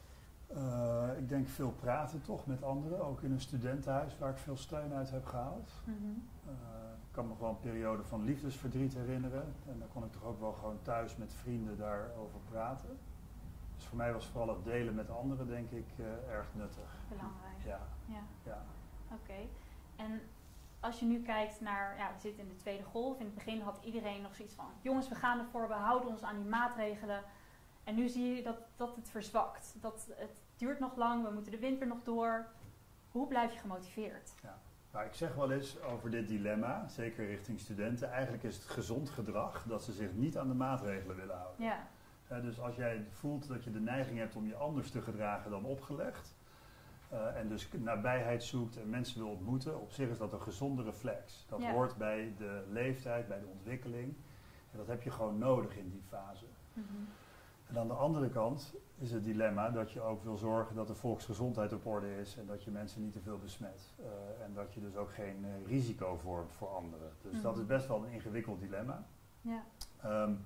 Uh, ik denk veel praten toch met anderen, ook in een studentenhuis waar ik veel steun uit heb gehaald. Mm-hmm. Uh, ik kan me wel een periode van liefdesverdriet herinneren en dan kon ik toch ook wel gewoon thuis met vrienden daarover praten. Dus voor mij was vooral het delen met anderen denk ik uh, erg nuttig.
Belangrijk.
Ja.
ja.
ja.
Oké. Okay. En als je nu kijkt naar, ja, we zitten in de tweede golf. In het begin had iedereen nog zoiets van, jongens, we gaan ervoor, we houden ons aan die maatregelen. En nu zie je dat, dat het verzwakt. Dat het duurt nog lang, we moeten de winter nog door. Hoe blijf je gemotiveerd?
Ja. Nou, ik zeg wel eens over dit dilemma, zeker richting studenten. Eigenlijk is het gezond gedrag dat ze zich niet aan de maatregelen willen houden.
Ja.
Uh, dus als jij voelt dat je de neiging hebt om je anders te gedragen dan opgelegd. Uh, en dus nabijheid zoekt en mensen wil ontmoeten. Op zich is dat een gezonde reflex. Dat ja. hoort bij de leeftijd, bij de ontwikkeling. En dat heb je gewoon nodig in die fase. Mm-hmm. En aan de andere kant is het dilemma dat je ook wil zorgen dat de volksgezondheid op orde is en dat je mensen niet te veel besmet. Uh, en dat je dus ook geen uh, risico vormt voor anderen. Dus mm-hmm. dat is best wel een ingewikkeld dilemma.
Ja.
Um,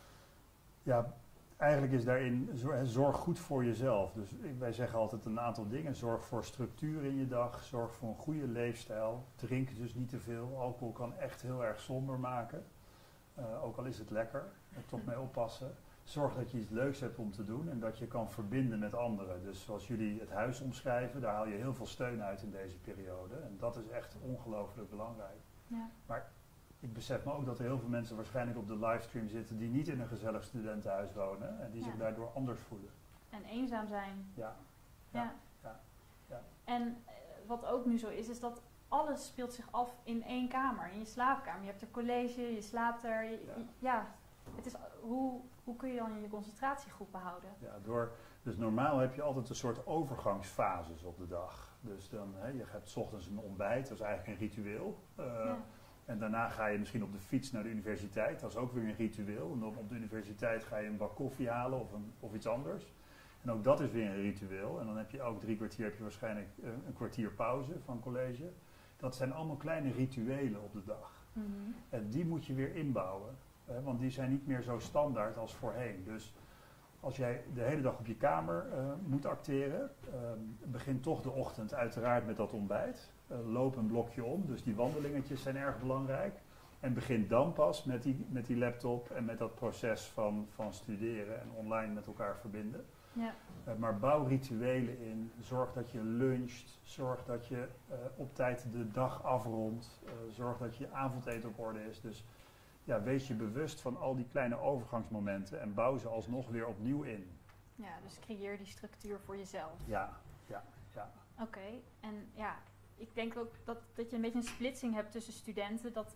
ja, eigenlijk is daarin zorg goed voor jezelf. Dus wij zeggen altijd een aantal dingen. Zorg voor structuur in je dag. Zorg voor een goede leefstijl. Drink dus niet te veel. Alcohol kan echt heel erg somber maken. Uh, ook al is het lekker. Er toch mee oppassen. Zorg dat je iets leuks hebt om te doen en dat je kan verbinden met anderen. Dus zoals jullie het huis omschrijven, daar haal je heel veel steun uit in deze periode. En dat is echt ongelooflijk belangrijk.
Ja.
Maar ik besef me ook dat er heel veel mensen waarschijnlijk op de livestream zitten die niet in een gezellig studentenhuis wonen en die ja. zich daardoor anders voelen.
En eenzaam zijn.
Ja.
ja.
ja. ja. ja.
En uh, wat ook nu zo is, is dat alles speelt zich af in één kamer, in je slaapkamer. Je hebt er college, je slaapt er. Je, ja. Je, ja. Het is, hoe, hoe kun je dan je concentratie goed behouden?
Ja, door, dus normaal heb je altijd een soort overgangsfases op de dag. Dus dan, hè, je hebt 's ochtends een ontbijt, dat is eigenlijk een ritueel. Uh, ja. En daarna ga je misschien op de fiets naar de universiteit, dat is ook weer een ritueel. En dan op de universiteit ga je een bak koffie halen of, een, of iets anders. En ook dat is weer een ritueel. En dan heb je elke drie kwartier heb je waarschijnlijk uh, een kwartier pauze van college. Dat zijn allemaal kleine rituelen op de dag. Mm-hmm. En die moet je weer inbouwen. Uh, want die zijn niet meer zo standaard als voorheen. Dus als jij de hele dag op je kamer uh, moet acteren, uh, begin toch de ochtend uiteraard met dat ontbijt. Uh, loop een blokje om, dus die wandelingetjes zijn erg belangrijk. En begin dan pas met die, met die laptop en met dat proces van, van studeren en online met elkaar verbinden.
Ja.
Uh, maar bouw rituelen in, zorg dat je luncht, zorg dat je uh, op tijd de dag afrondt, uh, zorg dat je avondeten op orde is. Dus ja, wees je bewust van al die kleine overgangsmomenten en bouw ze alsnog weer opnieuw in.
Ja, dus creëer die structuur voor jezelf.
Ja, ja, ja.
Oké, okay. En ja, ik denk ook dat, dat je een beetje een splitsing hebt tussen studenten. Dat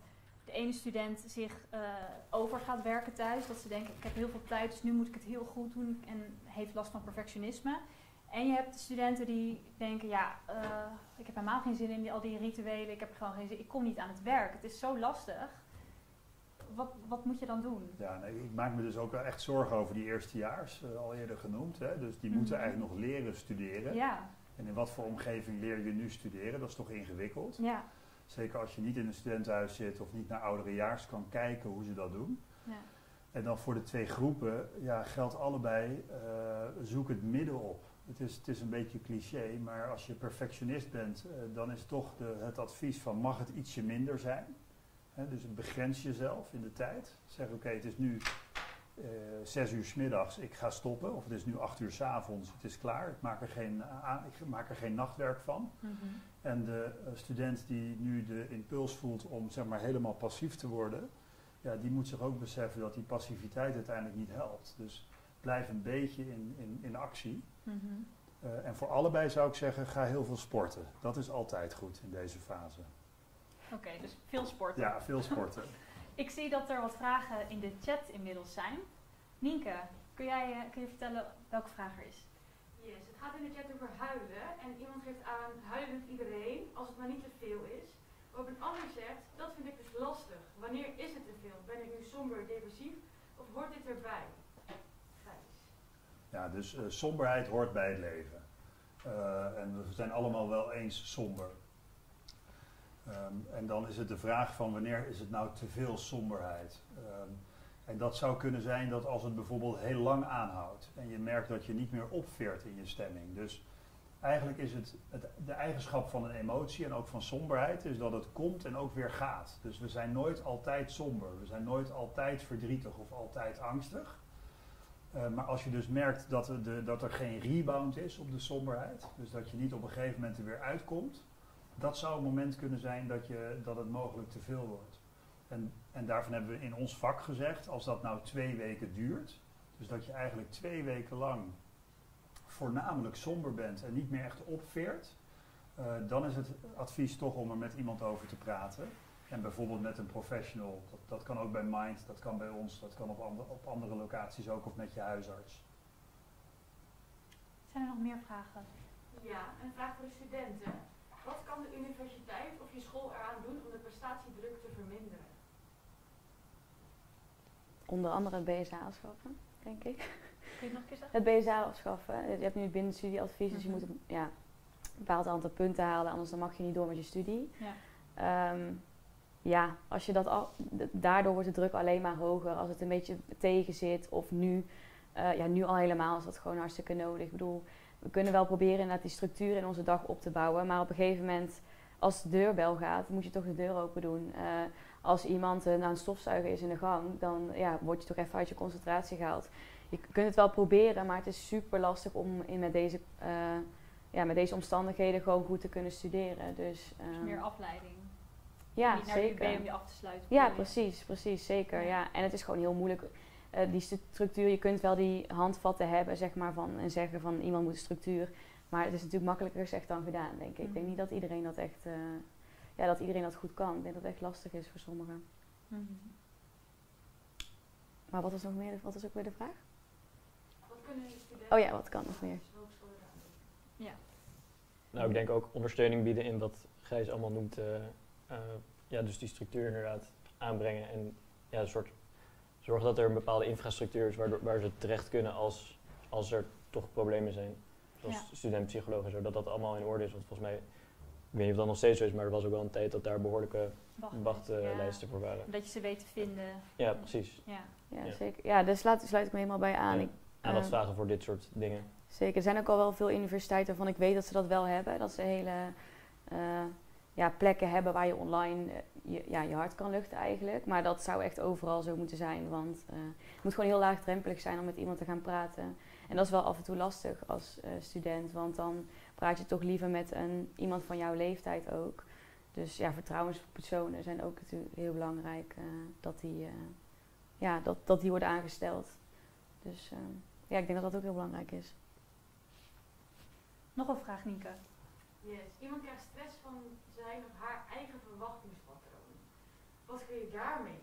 de ene student zich uh, over gaat werken thuis. Dat ze denken, ik heb heel veel tijd, dus nu moet ik het heel goed doen en heeft last van perfectionisme. En je hebt de studenten die denken, ja, uh, ik heb helemaal geen zin in die, al die rituelen, ik heb gewoon geen zin, ik kom niet aan het werk. Het is zo lastig. Wat, wat moet je dan doen?
Ja, nee, ik maak me dus ook wel echt zorgen over die eerstejaars, uh, al eerder genoemd. Hè? Dus die moeten
Mm-hmm.
eigenlijk nog leren studeren.
Ja.
En in wat voor omgeving leer je nu studeren? Dat is toch ingewikkeld?
Ja.
Zeker als je niet in een studentenhuis zit of niet naar ouderejaars kan kijken hoe ze dat doen.
Ja.
En dan voor de twee groepen ja, geldt allebei, uh, zoek het midden op. Het is, het is een beetje cliché, maar als je perfectionist bent, uh, dan is toch de, het advies van mag het ietsje minder zijn. He, dus begrens jezelf in de tijd. Zeg oké, okay, het is nu uh, zes uur 's middags, ik ga stoppen. Of het is nu acht uur 's avonds, het is klaar. Ik maak er geen, uh, ik maak er geen nachtwerk van.
Mm-hmm.
En de uh, student die nu de impuls voelt om zeg maar helemaal passief te worden, ja, die moet zich ook beseffen dat die passiviteit uiteindelijk niet helpt. Dus blijf een beetje in, in, in actie.
Mm-hmm.
Uh, en voor allebei zou ik zeggen, ga heel veel sporten. Dat is altijd goed in deze fase.
Oké, okay, dus veel sporten.
Ja, veel sporten.
Ik zie dat er wat vragen in de chat inmiddels zijn. Nienke, kun jij uh, kun je vertellen welke vraag er is?
Yes, het gaat in de chat over huilen. En iemand geeft aan, huilen doet iedereen als het maar niet te veel is. Waarop een ander zegt, dat vind ik dus lastig. Wanneer is het te veel? Ben ik nu somber, depressief of hoort dit erbij? Gijs.
Ja, dus uh, somberheid hoort bij het leven. Uh, en we zijn allemaal wel eens somber. Um, en dan is het de vraag van wanneer is het nou te veel somberheid. Um, en dat zou kunnen zijn dat als het bijvoorbeeld heel lang aanhoudt en je merkt dat je niet meer opveert in je stemming. Dus eigenlijk is het, het de eigenschap van een emotie en ook van somberheid is dat het komt en ook weer gaat. Dus we zijn nooit altijd somber, we zijn nooit altijd verdrietig of altijd angstig. Uh, maar als je dus merkt dat er, de, dat er geen rebound is op de somberheid, dus dat je niet op een gegeven moment er weer uitkomt, dat zou een moment kunnen zijn dat, je, dat het mogelijk te veel wordt. En, en daarvan hebben we in ons vak gezegd, als dat nou twee weken duurt, dus dat je eigenlijk twee weken lang voornamelijk somber bent en niet meer echt opveert, uh, dan is het advies toch om er met iemand over te praten. En bijvoorbeeld met een professional, dat, dat kan ook bij Mind, dat kan bij ons, dat kan op, ander, op andere locaties ook of met je huisarts.
Zijn er nog meer vragen?
Ja, een vraag voor de studenten. Wat kan de universiteit of je school eraan doen om de prestatiedruk te verminderen?
Onder andere het B S A afschaffen, denk ik.
Kun je het nog een keer zeggen?
Het B S A afschaffen. Je hebt nu het binnenstudieadvies, mm-hmm. dus je moet ja, een bepaald aantal punten halen, anders dan mag je niet door met je studie. Ja, um, ja als je dat al, d- daardoor wordt de druk alleen maar hoger. Als het een beetje tegen zit of nu, uh, ja, nu al helemaal is dat gewoon hartstikke nodig. Ik bedoel, we kunnen wel proberen inderdaad die structuur in onze dag op te bouwen, maar op een gegeven moment, als de deurbel gaat, moet je toch de deur open doen. Uh, als iemand uh, aan het stofzuigen is in de gang, dan ja, word je toch even uit je concentratie gehaald. Je kunt het wel proberen, maar het is super lastig om in met, deze, uh, ja, met deze omstandigheden gewoon goed te kunnen studeren. Dus, um,
dus meer afleiding.
Ja,
niet naar
zeker.
de U B om je af te sluiten.
Ja, precies, precies, zeker. Ja. Ja. En het is gewoon heel moeilijk. Uh, die structuur, je kunt wel die handvatten hebben, zeg maar, van, en zeggen van iemand moet een structuur. Maar het is natuurlijk makkelijker gezegd dan gedaan, denk ik. Mm-hmm. Ik denk niet dat iedereen dat echt, uh, ja, dat iedereen dat goed kan. Ik denk dat het echt lastig is voor sommigen. Mm-hmm. Maar wat was nog meer? Wat was ook weer de vraag?
Wat kunnen de studenten?
Oh ja, wat kan nog meer?
Ja.
Nou, ik denk ook ondersteuning bieden in wat Gijs allemaal noemt. Uh, uh, ja, dus die structuur inderdaad aanbrengen en ja, een soort zorgen dat er een bepaalde infrastructuur is waardoor, waar ze terecht kunnen als, als er toch problemen zijn. Zoals ja. studentpsycholoog en zo, dat dat allemaal in orde is. Want volgens mij, ik weet niet of dat nog steeds zo is, maar er was ook wel een tijd dat daar behoorlijke wachtlijsten wacht, ja. voor waren.
Dat je ze weet te vinden.
Ja, precies.
Ja, ja, ja. zeker. Ja, daar sluit, sluit ik me helemaal bij aan.
Ja.
Ik,
Aandacht uh, voor dit soort dingen.
Zeker. Er zijn ook al wel veel universiteiten waarvan ik weet dat ze dat wel hebben. Dat ze hele uh, ja, plekken hebben waar je online uh, je, ja, je hart kan luchten eigenlijk. Maar dat zou echt overal zo moeten zijn. Want uh, het moet gewoon heel laagdrempelig zijn om met iemand te gaan praten. En dat is wel af en toe lastig als uh, student. Want dan praat je toch liever met een, iemand van jouw leeftijd ook. Dus ja, vertrouwenspersonen zijn ook natuurlijk heel belangrijk. Uh, dat, die, uh, ja, dat, dat die worden aangesteld. Dus uh, ja, ik denk dat dat ook heel belangrijk is.
Nog een vraag,
Nienke. Yes. Iemand krijgt stress van zijn of haar eigen verwachtingspatroon. Wat kun je daarmee?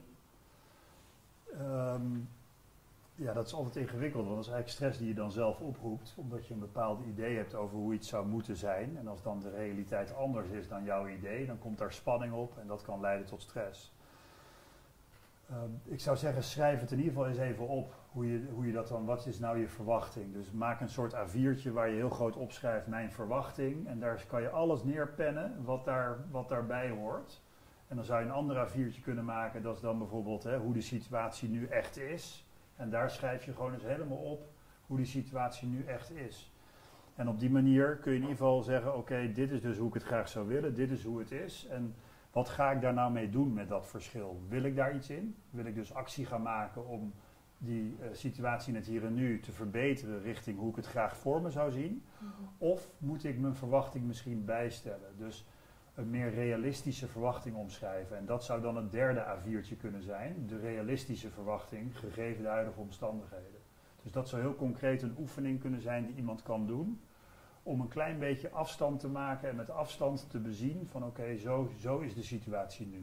Um, ja, dat is altijd ingewikkeld, want dat is eigenlijk stress die je dan zelf oproept, omdat je een bepaald idee hebt over hoe iets zou moeten zijn. En als dan de realiteit anders is dan jouw idee, dan komt daar spanning op en dat kan leiden tot stress. Uh, ik zou zeggen, schrijf het in ieder geval eens even op, hoe je, hoe je dat dan, wat is nou je verwachting? Dus maak een soort A viertje waar je heel groot opschrijft, mijn verwachting. En daar kan je alles neerpennen wat, daar, wat daarbij hoort. En dan zou je een ander A viertje kunnen maken, dat is dan bijvoorbeeld hè, hoe de situatie nu echt is. En daar schrijf je gewoon eens helemaal op hoe die situatie nu echt is. En op die manier kun je in ieder geval zeggen, oké, okay, dit is dus hoe ik het graag zou willen, dit is hoe het is. En wat ga ik daar nou mee doen met dat verschil? Wil ik daar iets in? Wil ik dus actie gaan maken om die uh, situatie in het hier en nu te verbeteren richting hoe ik het graag voor me zou zien? Mm-hmm. Of moet ik mijn verwachting misschien bijstellen? Dus een meer realistische verwachting omschrijven. En dat zou dan het derde A viertje kunnen zijn. De realistische verwachting, gegeven de huidige omstandigheden. Dus dat zou heel concreet een oefening kunnen zijn die iemand kan doen. Om een klein beetje afstand te maken en met afstand te bezien van oké, okay, zo, zo is de situatie nu.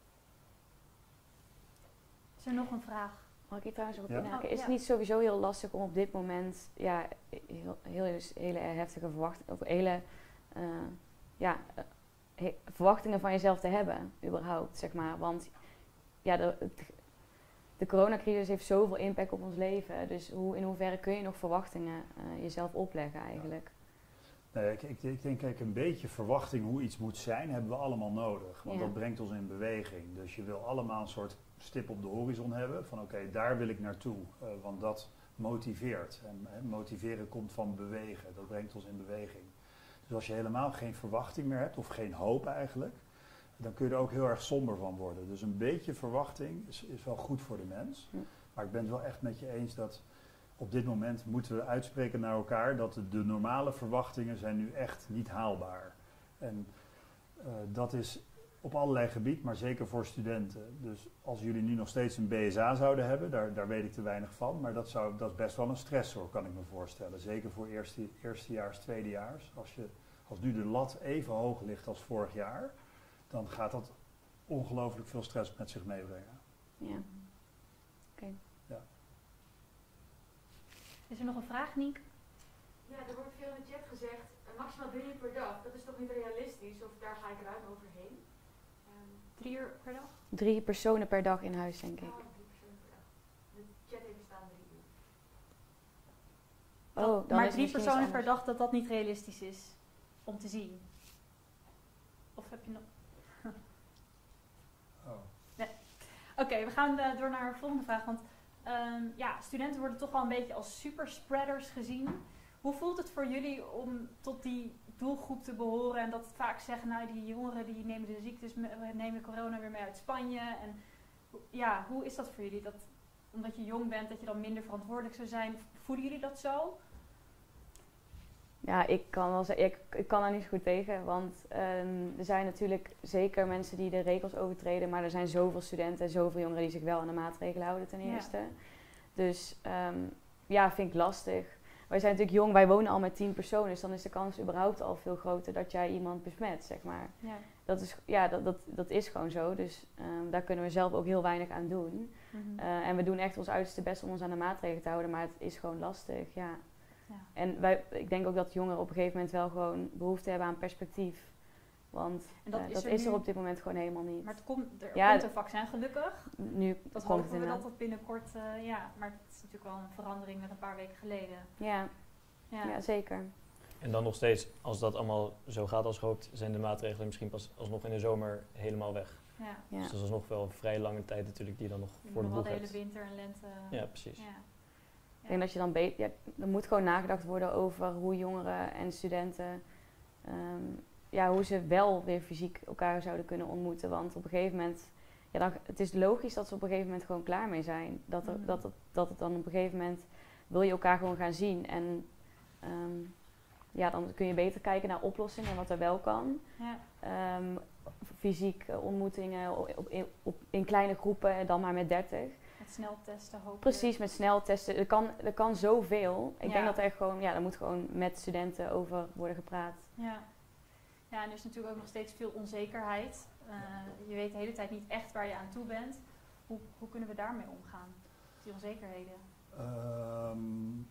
Is er nog een vraag?
Mag ik hier trouwens op
ja.
inhaken?
Oh,
is het
ja.
niet sowieso heel lastig om op dit moment ja, heel, heel, hele heftige verwachtingen, of hele uh, ja, he, verwachtingen van jezelf te hebben, überhaupt, zeg maar. Want ja, de, de coronacrisis heeft zoveel impact op ons leven. Dus hoe, in hoeverre kun je nog verwachtingen uh, jezelf opleggen eigenlijk?
Nee, ik, ik, ik denk, kijk, een beetje verwachting hoe iets moet zijn, hebben we allemaal nodig. Want ja. dat brengt ons in beweging. Dus je wil allemaal een soort stip op de horizon hebben van oké, okay, daar wil ik naartoe. Uh, want dat motiveert. En he, motiveren komt van bewegen. Dat brengt ons in beweging. Dus als je helemaal geen verwachting meer hebt, of geen hoop eigenlijk, dan kun je er ook heel erg somber van worden. Dus een beetje verwachting is, is wel goed voor de mens. Ja. Maar ik ben het wel echt met je eens dat op dit moment moeten we uitspreken naar elkaar dat de, de normale verwachtingen zijn nu echt niet haalbaar. En uh, dat is op allerlei gebieden, maar zeker voor studenten. Dus als jullie nu nog steeds een B S A zouden hebben, daar, daar weet ik te weinig van, maar dat, zou, dat is best wel een stressor, kan ik me voorstellen. Zeker voor eerste, eerstejaars, tweedejaars. Als, je, als nu de lat even hoog ligt als vorig jaar, dan gaat dat ongelooflijk veel stress met zich meebrengen.
Ja. Oké.
Okay. Ja.
Is er nog een vraag, Niek?
Ja, er wordt veel in de chat gezegd, uh, maximaal drie uur per dag. Dat is toch niet realistisch, of daar ga ik ruim overheen? Um,
drie uur per dag?
Drie personen per dag in huis, denk ik.
Oh, drie personen per dag. De chat heeft staan drie uur.
Oh, dat, dan maar drie personen per dag, dat dat niet realistisch is om te zien? Of heb je nog...
oh.
Nee. Oké, okay, we gaan uh, door naar de volgende vraag, want Um, ja, studenten worden toch wel een beetje als superspreaders gezien. Hoe voelt het voor jullie om tot die doelgroep te behoren en dat vaak zeggen, nou die jongeren die nemen de ziektes, nemen corona weer mee uit Spanje. En ja, hoe is dat voor jullie? Dat, omdat je jong bent, dat je dan minder verantwoordelijk zou zijn. Voelen jullie dat zo?
Ja, ik kan wel zeggen, ik, ik kan daar niet zo goed tegen, want um, er zijn natuurlijk zeker mensen die de regels overtreden, maar er zijn zoveel studenten en zoveel jongeren die zich wel aan de maatregelen houden ten eerste. Ja. Dus um, ja, vind ik lastig. Wij zijn natuurlijk jong, wij wonen al met tien personen, dus dan is de kans überhaupt al veel groter dat jij iemand besmet, zeg maar.
Ja.
Dat is, ja, dat, dat, dat is gewoon zo, dus um, daar kunnen we zelf ook heel weinig aan doen. Mm-hmm. uh, en we doen echt ons uiterste best om ons aan de maatregelen te houden, maar het is gewoon lastig, ja. Ja. En wij, ik denk ook dat jongeren op een gegeven moment wel gewoon behoefte hebben aan perspectief. Want
en dat,
uh,
is,
dat
er
is er
nu,
op dit moment gewoon helemaal niet.
Maar het komt, er
ja,
komt een vaccin gelukkig.
Nu
dat
komt
hopen
het
we dat dat binnenkort, uh, ja. Maar het is natuurlijk wel een verandering met een paar weken geleden.
Ja, ja. ja zeker.
En dan nog steeds, als dat allemaal zo gaat als gehoopt, zijn de maatregelen misschien pas alsnog in de zomer helemaal weg.
Ja.
Ja.
Dus dat is alsnog wel een vrij lange tijd natuurlijk die je dan nog
je
voor de boeg
hebt.
hebt.
De hele winter en lente.
Ja, precies.
Ja.
Ik denk dat je dan beter, ja, er moet gewoon nagedacht worden over hoe jongeren en studenten, um, ja, hoe ze wel weer fysiek elkaar zouden kunnen ontmoeten. Want op een gegeven moment, ja, dan, het is logisch dat ze op een gegeven moment gewoon klaar mee zijn. Dat, er, mm. dat, het, dat het dan op een gegeven moment, wil je elkaar gewoon gaan zien. En um, ja, dan kun je beter kijken naar oplossingen en wat er wel kan.
Ja.
Um, fysiek uh, ontmoetingen op, op, in, op, in kleine groepen, dan maar met dertig.
Met sneltesten hopelijk.
Precies, met sneltesten. Er kan, er kan zoveel. Ik
ja.
denk dat er gewoon, ja, er moet gewoon met studenten over worden gepraat.
Ja. Ja, en er is natuurlijk ook nog steeds veel onzekerheid. Uh, je weet de hele tijd niet echt waar je aan toe bent. Hoe, hoe kunnen we daarmee omgaan, die onzekerheden?
Um,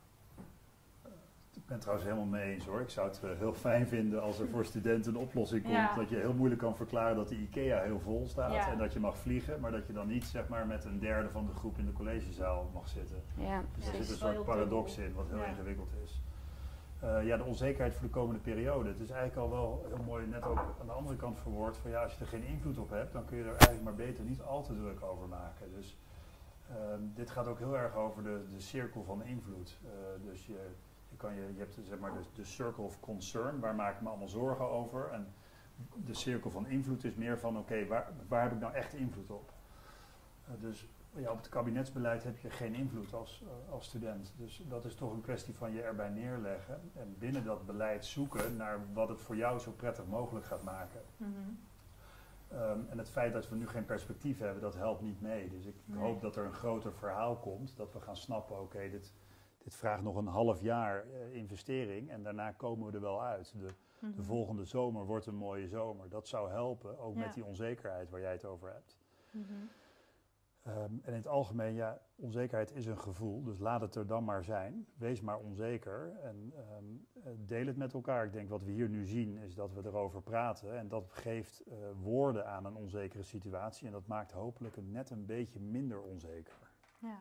ik ben het trouwens helemaal mee eens hoor. Ik zou het uh, heel fijn vinden als er voor studenten een oplossing komt. Ja. Dat je heel moeilijk kan verklaren dat de IKEA heel vol staat ja. en dat je mag vliegen. Maar dat je dan niet zeg maar, met een derde van de groep in de collegezaal mag zitten.
Ja,
dus er zit een soort paradox in wat heel ja. ingewikkeld is. Uh, ja, de onzekerheid voor de komende periode. Het is eigenlijk al wel heel mooi net ook aan de andere kant verwoord. Van ja, als je er geen invloed op hebt, dan kun je er eigenlijk maar beter niet al te druk over maken. Dus uh, dit gaat ook heel erg over de, de cirkel van invloed. Uh, dus je, je, kan je, je hebt zeg maar de, de circle of concern, waar maak ik me allemaal zorgen over. En de cirkel van invloed is meer van oké, okay, waar, waar heb ik nou echt invloed op? Uh, dus ja, op het kabinetsbeleid heb je geen invloed als, uh, als student. Dus dat is toch een kwestie van je erbij neerleggen. En binnen dat beleid zoeken naar wat het voor jou zo prettig mogelijk gaat maken. Mm-hmm. um, en het feit dat we nu geen perspectief hebben, dat helpt niet mee. Dus ik nee. hoop dat er een groter verhaal komt. Dat we gaan snappen, oké, okay, dit, dit vraagt nog een half jaar uh, investering. En daarna komen we er wel uit. De, mm-hmm. de volgende zomer wordt een mooie zomer. Dat zou helpen, ook ja. met die onzekerheid waar jij het over hebt. Mm-hmm. Um, en in het algemeen, ja, onzekerheid is een gevoel, dus laat het er dan maar zijn. Wees maar onzeker en um, deel het met elkaar. Ik denk wat we hier nu zien is dat we erover praten en dat geeft uh, woorden aan een onzekere situatie en dat maakt hopelijk het net een beetje minder onzeker.
Ja,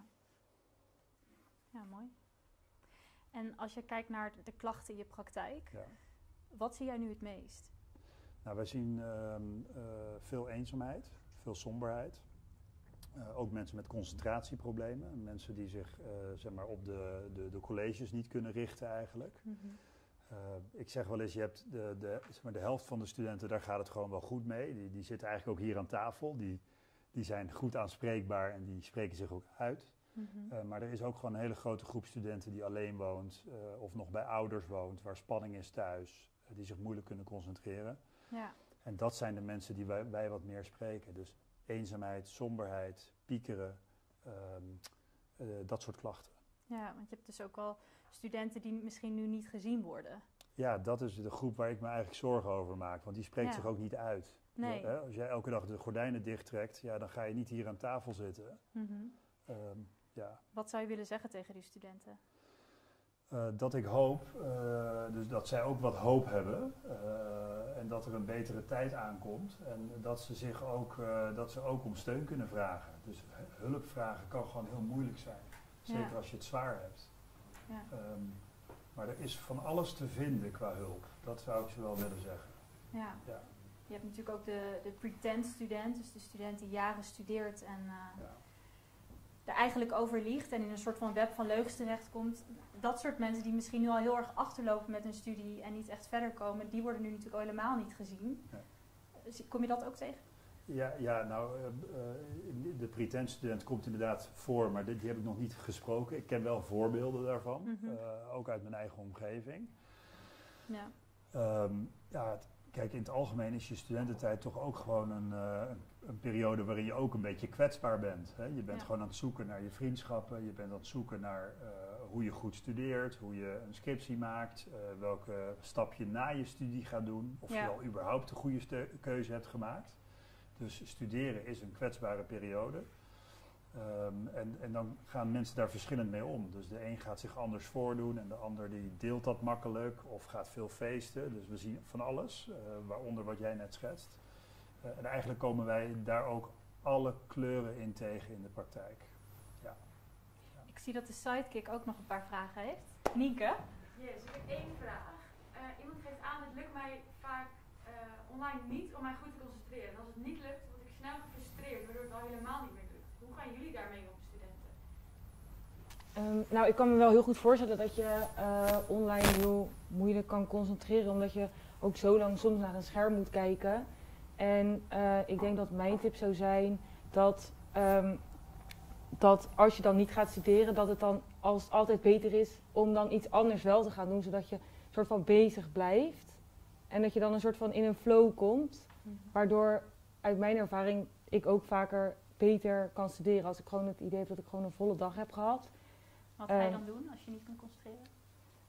ja mooi. En als je kijkt naar de klachten in je praktijk, ja. wat zie jij nu het meest?
Nou, wij zien um, uh, veel eenzaamheid, veel somberheid. Uh, ook mensen met concentratieproblemen, mensen die zich uh, zeg maar op de, de, de colleges niet kunnen richten eigenlijk. Mm-hmm. Uh, ik zeg wel eens, je hebt de, de, zeg maar de helft van de studenten, daar gaat het gewoon wel goed mee. Die, die zitten eigenlijk ook hier aan tafel, die, die zijn goed aanspreekbaar en die spreken zich ook uit. Mm-hmm. Uh, maar er is ook gewoon een hele grote groep studenten die alleen woont uh, of nog bij ouders woont, waar spanning is thuis, uh, die zich moeilijk kunnen concentreren. Ja. En dat zijn de mensen die wij, wij wat meer spreken. Dus eenzaamheid, somberheid, piekeren, um, uh, dat soort klachten.
Ja, want je hebt dus ook wel studenten die misschien nu niet gezien worden.
Ja, dat is de groep waar ik me eigenlijk zorgen over maak, want die spreekt ja. zich ook niet uit.
Nee.
Hè? Als jij elke dag de gordijnen dichttrekt, ja, dan ga je niet hier aan tafel zitten. Mm-hmm. Um, ja.
Wat zou je willen zeggen tegen die studenten?
Uh, dat ik hoop, uh, dus dat zij ook wat hoop hebben uh, en dat er een betere tijd aankomt en dat ze zich ook, uh, dat ze ook om steun kunnen vragen. Dus hulp vragen kan gewoon heel moeilijk zijn, zeker ja. als je het zwaar hebt. Ja. Um, maar er is van alles te vinden qua hulp, dat zou ik ze wel willen zeggen.
Ja. Ja. Je hebt natuurlijk ook de, de pretend student, dus de student die jaren studeert en uh, ja. er eigenlijk over liegt en in een soort van web van leugens terechtkomt. Dat soort mensen die misschien nu al heel erg achterlopen met hun studie en niet echt verder komen, die worden nu natuurlijk al helemaal niet gezien. Ja. Kom je dat ook tegen?
Ja, ja nou, uh, uh, de pretend student komt inderdaad voor, maar die, die heb ik nog niet gesproken. Ik ken wel voorbeelden daarvan, mm-hmm. uh, ook uit mijn eigen omgeving. Ja. Um, ja, het, kijk, in het algemeen is je studententijd toch ook gewoon een, uh, een, een periode waarin je ook een beetje kwetsbaar bent. Hè? Je bent ja. gewoon aan het zoeken naar je vriendschappen, je bent aan het zoeken naar uh, hoe je goed studeert, hoe je een scriptie maakt, uh, welke stap je na je studie gaat doen, of ja. je al überhaupt de goede stu- keuze hebt gemaakt. Dus studeren is een kwetsbare periode. Um, en, en dan gaan mensen daar verschillend mee om. Dus de een gaat zich anders voordoen en de ander die deelt dat makkelijk of gaat veel feesten. Dus we zien van alles, uh, waaronder wat jij net schetst. Uh, en eigenlijk komen wij daar ook alle kleuren in tegen in de praktijk. Ja.
Ja. Ik zie dat de sidekick ook nog een paar vragen heeft. Nienke?
Yes, ik heb één vraag. Uh, iemand geeft aan, het lukt mij vaak uh, online niet om mij goed te concentreren. En als het niet lukt, word ik snel gefrustreerd, waardoor het al helemaal niet meer lukt. Hoe gaan jullie daarmee om, studenten?
Um, nou, ik kan me wel heel goed voorstellen dat je uh, online heel moeilijk kan concentreren, omdat je ook zo lang soms naar een scherm moet kijken. En uh, ik denk dat mijn tip zou zijn dat, um, dat als je dan niet gaat studeren, dat het dan als altijd beter is om dan iets anders wel te gaan doen, zodat je een soort van bezig blijft. En dat je dan een soort van in een flow komt, waardoor uit mijn ervaring ik ook vaker beter kan studeren als ik gewoon het idee heb dat ik gewoon een volle dag heb gehad.
Wat ga je dan doen als je niet kunt concentreren?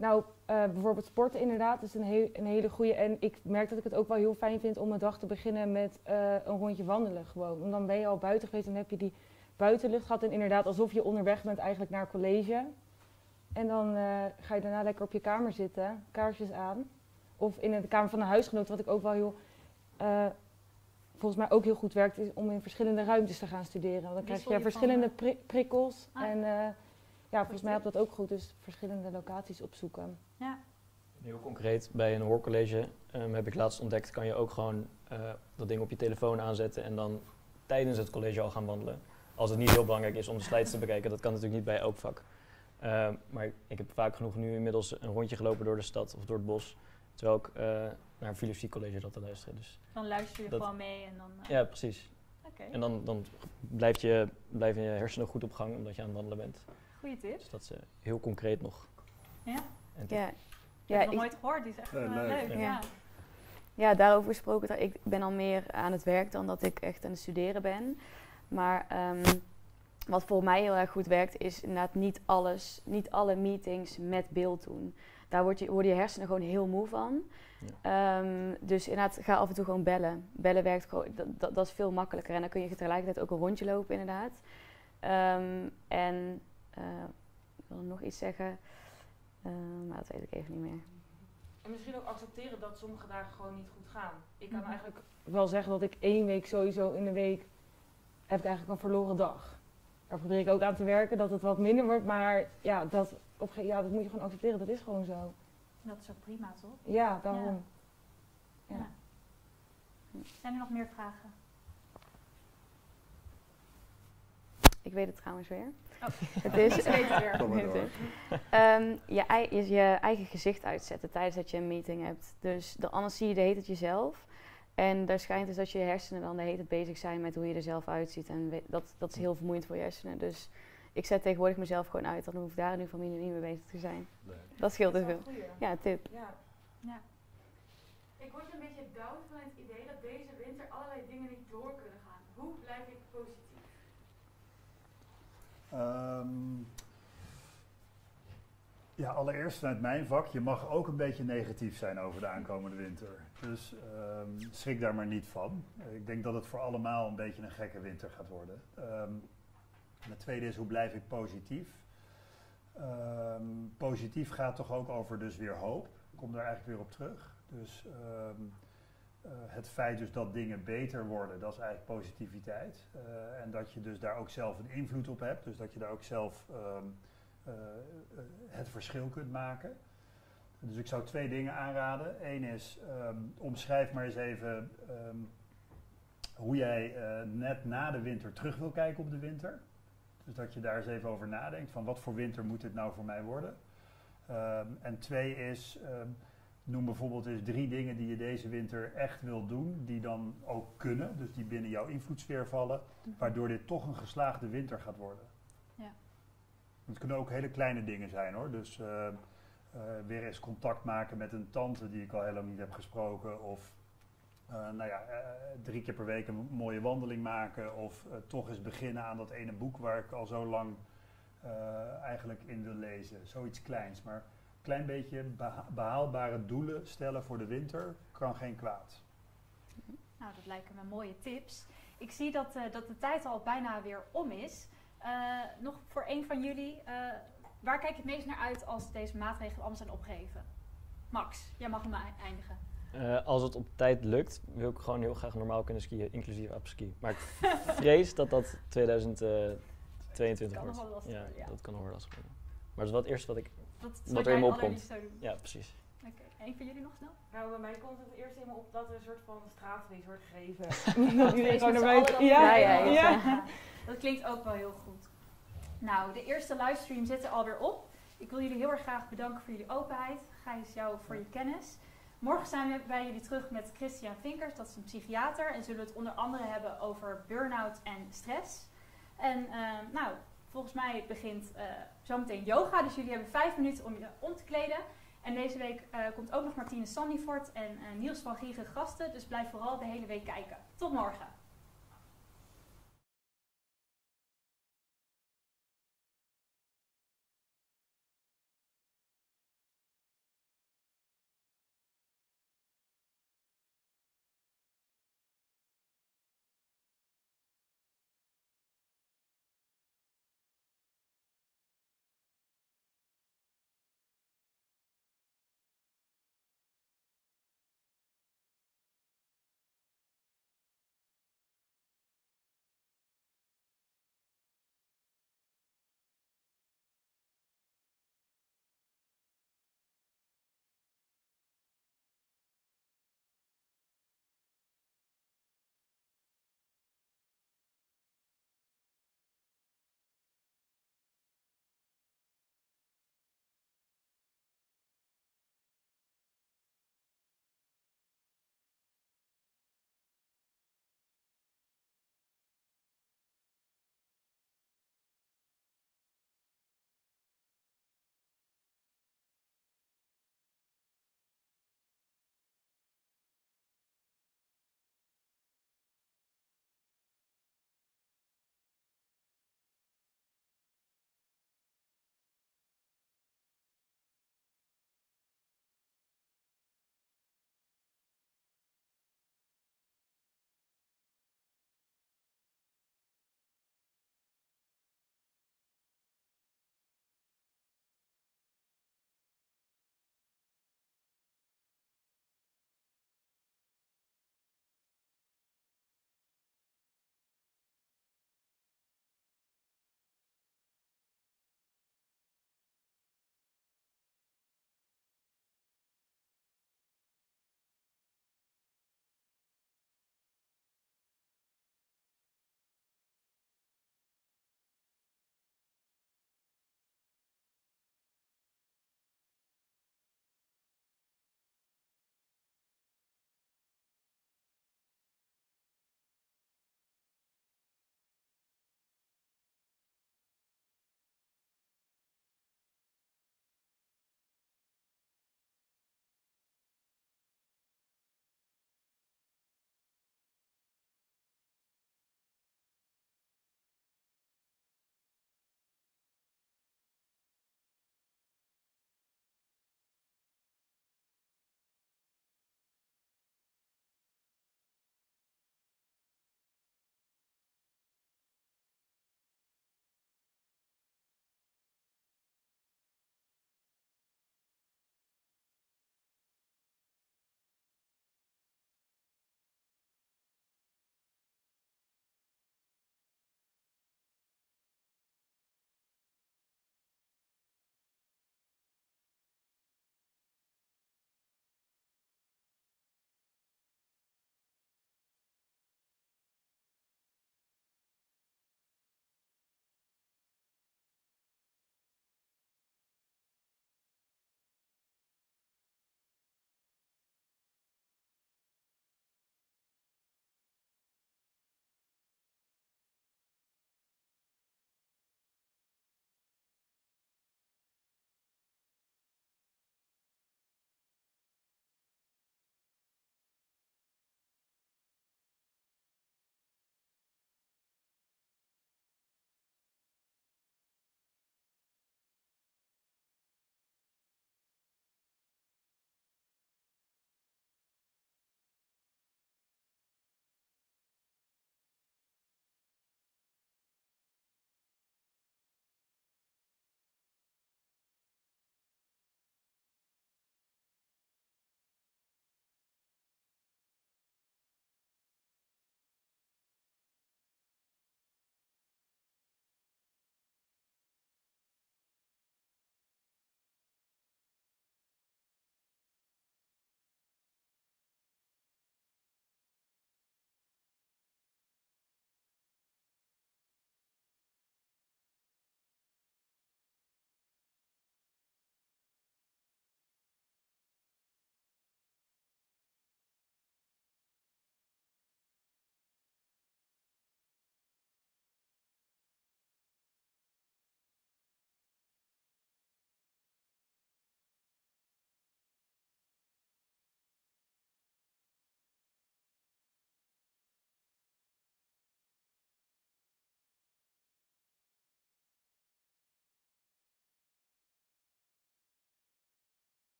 Nou, uh, bijvoorbeeld sporten inderdaad is een, heel, een hele goede. En ik merk dat ik het ook wel heel fijn vind om mijn dag te beginnen met uh, een rondje wandelen gewoon. Want dan ben je al buiten geweest en heb je die buitenlucht gehad. En inderdaad alsof je onderweg bent eigenlijk naar college. En dan uh, ga je daarna lekker op je kamer zitten, kaarsjes aan. Of in de kamer van een huisgenoot, wat ik ook wel heel... Uh, volgens mij ook heel goed werkt, is om in verschillende ruimtes te gaan studeren. Want dan krijg je, je verschillende pri prikkels. Ah. En uh, ja, volgens mij helpt dat ook goed, dus verschillende locaties opzoeken.
Ja.
Heel concreet, bij een hoorcollege um, heb ik laatst ontdekt, kan je ook gewoon uh, dat ding op je telefoon aanzetten en dan tijdens het college al gaan wandelen. Als het niet heel belangrijk is om de slides te bekijken, dat kan natuurlijk niet bij elk vak. Uh, maar ik heb vaak genoeg nu inmiddels een rondje gelopen door de stad of door het bos, terwijl ik uh, naar een filosofiecollege zat te luisteren. Dus
dan luister je
dat,
gewoon mee en dan... Uh...
Ja, precies.
Okay.
En dan, dan blijft je, blijven je hersenen goed op gang omdat je aan het wandelen bent.
Goeie tip.
Dus dat is uh, heel concreet nog.
Ja?
En ja.
Ik ja, heb ik nog nooit gehoord, die is echt uh, leuk. leuk.
Ja.
Ja.
ja, daarover gesproken, ik ben al meer aan het werk dan dat ik echt aan het studeren ben. Maar um, wat voor mij heel erg goed werkt, is inderdaad niet alles, niet alle meetings met beeld doen. Daar word je, worden je hersenen gewoon heel moe van. Ja. Um, dus inderdaad, ga af en toe gewoon bellen. Bellen werkt gewoon, dat, dat, dat is veel makkelijker. En dan kun je tegelijkertijd ook een rondje lopen, inderdaad. Um, en uh, ik wil nog iets zeggen, uh, maar dat weet ik even niet meer.
En misschien ook accepteren dat sommige dagen gewoon niet goed gaan. Ik kan mm-hmm. eigenlijk wel zeggen dat ik één week sowieso in de week heb ik eigenlijk een verloren dag. Daar probeer ik ook aan te werken, dat het wat minder wordt. Maar ja, dat, op, ja, dat moet je gewoon accepteren, dat is gewoon zo.
Dat is ook prima, toch?
Ja, daarom. Ja.
Ja. Ja. Zijn er nog meer vragen?
Ik weet het trouwens weer.
Oh.
Het is
ik weet het weer.
Kom maar door. um, je, je, je eigen gezicht uitzetten tijdens dat je een meeting hebt. Dus de, anders zie je de hele tijd jezelf. En daar schijnt dus dat je hersenen dan de hele tijd bezig zijn met hoe je er zelf uitziet. En we, dat, dat is heel vermoeiend voor je hersenen. Dus ik zet tegenwoordig mezelf gewoon uit. Dan hoef ik daar nu van niet meer bezig te zijn. Nee. Dat scheelt dus veel. Ja, tip.
Ja. Ja.
Ik word een beetje down van het idee dat deze winter allerlei dingen niet door kunnen gaan. Hoe blijf ik positief?
Um, ja, allereerst vanuit mijn vak, je mag ook een beetje negatief zijn over de aankomende winter. Dus um, schrik daar maar niet van. Uh, ik denk dat het voor allemaal een beetje een gekke winter gaat worden. Um, en het tweede is, hoe blijf ik positief? Um, positief gaat toch ook over dus weer hoop. Ik kom daar eigenlijk weer op terug. Dus um, uh, het feit dus dat dingen beter worden, dat is eigenlijk positiviteit. Uh, en dat je dus daar ook zelf een invloed op hebt. Dus dat je daar ook zelf um, uh, uh, het verschil kunt maken. Dus ik zou twee dingen aanraden. Eén is, um, omschrijf maar eens even um, hoe jij uh, net na de winter terug wil kijken op de winter. Dus dat je daar eens even over nadenkt van wat voor winter moet dit nou voor mij worden. Um, en twee is, um, noem bijvoorbeeld eens drie dingen die je deze winter echt wil doen, die dan ook kunnen, dus die binnen jouw invloedssfeer vallen, waardoor dit toch een geslaagde winter gaat worden.
Ja.
Het kunnen ook hele kleine dingen zijn hoor, dus uh, uh, weer eens contact maken met een tante die ik al heel lang niet heb gesproken, of uh, nou ja, uh, drie keer per week een mooie wandeling maken, of uh, toch eens beginnen aan dat ene boek waar ik al zo lang uh, eigenlijk in wil lezen. Zoiets kleins, maar een klein beetje beha behaalbare doelen stellen voor de winter kan geen kwaad.
Nou, dat lijken me mooie tips. Ik zie dat, uh, dat de tijd al bijna weer om is. Uh, nog voor een van jullie, uh, waar kijk je het meest naar uit als deze maatregelen allemaal zijn opgegeven? Max, jij mag hem eindigen.
Uh, als het op tijd lukt, wil ik gewoon heel graag normaal kunnen skiën, inclusief apres-ski. Maar ik vrees dat dat tweeduizend tweeëntwintig
kan
wordt.
Nog wel lastig,
ja,
ja,
dat kan nog wel lastig worden. Maar dat is wel het eerste wat ik
dat
wat er helemaal opkomt. Ja, precies.
Oké, okay. Eén van jullie nog snel?
Nou, bij mij komt het eerst helemaal op dat er een soort van straatfeest wordt gegeven.
dat iedereen gewoon naar buiten. Ja, ja, ja, ja. ja. Dat klinkt ook wel heel goed. Nou, de eerste livestream zit er alweer op. Ik wil jullie heel erg graag bedanken voor jullie openheid. Gijs, jou voor je kennis. Morgen zijn we bij jullie terug met Christian Vinkers, dat is een psychiater. En zullen we het onder andere hebben over burn-out en stress. En uh, nou, volgens mij begint uh, zometeen yoga. Dus jullie hebben vijf minuten om je om te kleden. En deze week uh, komt ook nog Martine Sandifort en uh, Niels van Gieren gasten. Dus blijf vooral de hele week kijken. Tot morgen.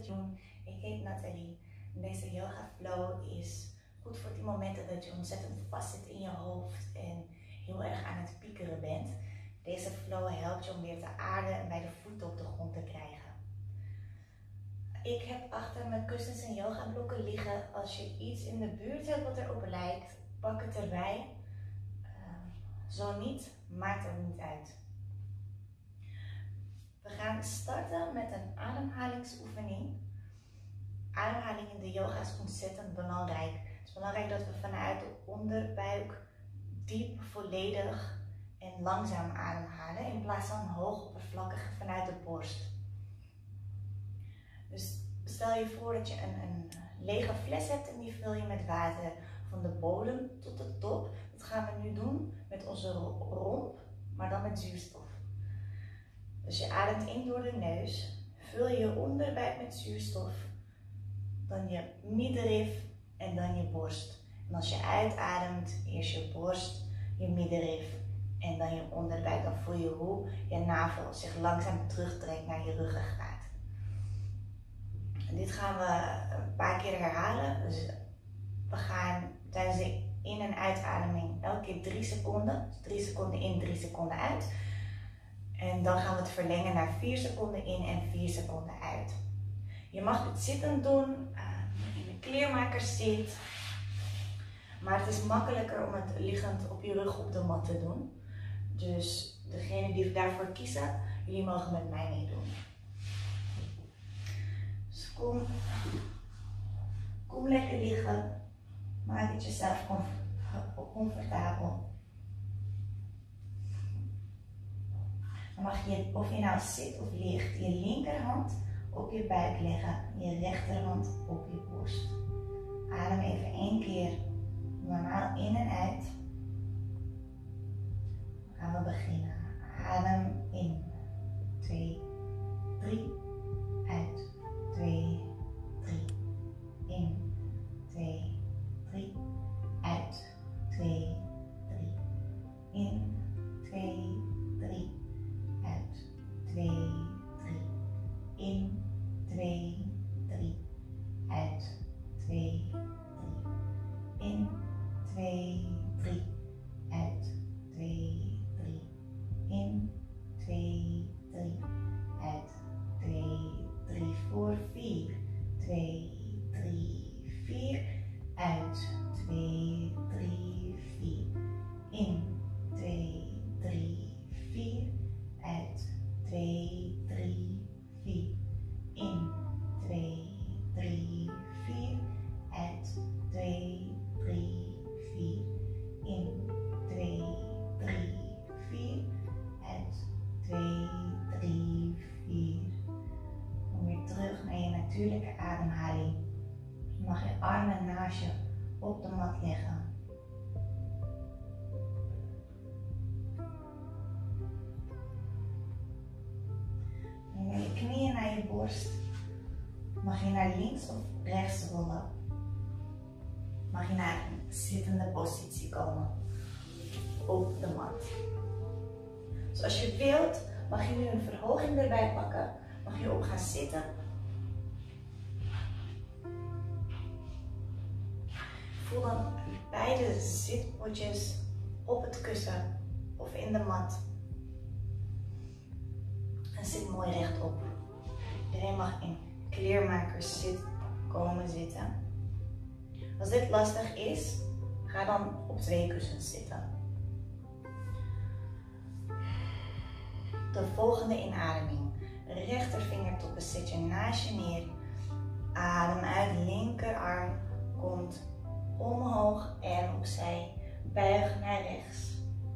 June. Ik heet Nathalie. Deze yoga flow is goed voor die momenten dat je ontzettend vast zit in je hoofd en heel erg aan het piekeren bent. Deze flow helpt je om weer te aarden en bij de voeten op de grond te krijgen. Ik heb achter mijn kussens en yoga blokken liggen. Als je iets in de buurt hebt wat erop lijkt, pak het erbij. Uh, zo niet, maakt het niet uit. We gaan starten met een ademhalingsoefening. Ademhaling in de yoga is ontzettend belangrijk. Het is belangrijk dat we vanuit de onderbuik diep, volledig en langzaam ademhalen in plaats van hoog oppervlakkig vanuit de borst. Dus stel je voor dat je een, een lege fles hebt en die vul je met water van de bodem tot de top. Dat gaan we nu doen met onze romp, maar dan met zuurstof. Dus je ademt in door de neus, vul je onderbuik met zuurstof, dan je middenrif en dan je borst. En als je uitademt, eerst je borst, je middenrif en dan je onderbuik. Dan voel je hoe je navel zich langzaam terugtrekt naar je ruggengraat. En dit gaan we een paar keer herhalen. Dus we gaan tijdens de in- en uitademing elke keer drie seconden. Dus drie seconden in, drie seconden uit. En dan gaan we het verlengen naar vier seconden in en vier seconden uit. Je mag het zittend doen, uh, in een kleermakerszit. Maar het is makkelijker om het liggend op je rug op de mat te doen. Dus degene die daarvoor kiezen, jullie mogen met mij meedoen. Dus kom, kom lekker liggen. Maak het jezelf comfortabel. Dan mag je, of je nou zit of ligt, je linkerhand op je buik leggen, je rechterhand op je borst. Adem even één keer normaal in en uit. Dan gaan we beginnen. Adem in. twee, drie. Uit. twee, drie. In. twee, drie. Uit. twee, drie. In. twee, drie. Uit. twee, drie. In. twee, drie. Uit. twee, drie. In. twee, drie. Uit. twee, drie. In. twee, drie. Uit. twee, drie. Voor vier. twee, drie, vier. Uit. twee, drie, vier. In. twee, drie, vier. Uit. twee, drie, vier. In. twee, drie, vier. Uit. twee, drie, vier. In. twee, drie, vier. Uit. twee, drie, vier. Kom weer terug naar je natuurlijke ademhaling. Je mag je armen naast je op de mat leggen. Neem je knieën naar je borst. Mag je naar links of rechts rollen. Mag je naar een zittende positie komen. Op de mat. Dus als je wilt, mag je nu een verhoging erbij pakken. Mag je op gaan zitten. Voel dan beide zitpotjes op het kussen of in de mat. En zit mooi rechtop. Iedereen mag in kleermakerszit komen zitten. Als dit lastig is, ga dan op twee kussens zitten. De volgende inademing. Rechtervingertoppen zet je naast je neer. Adem uit, linkerarm komt omhoog en opzij. Buig naar rechts.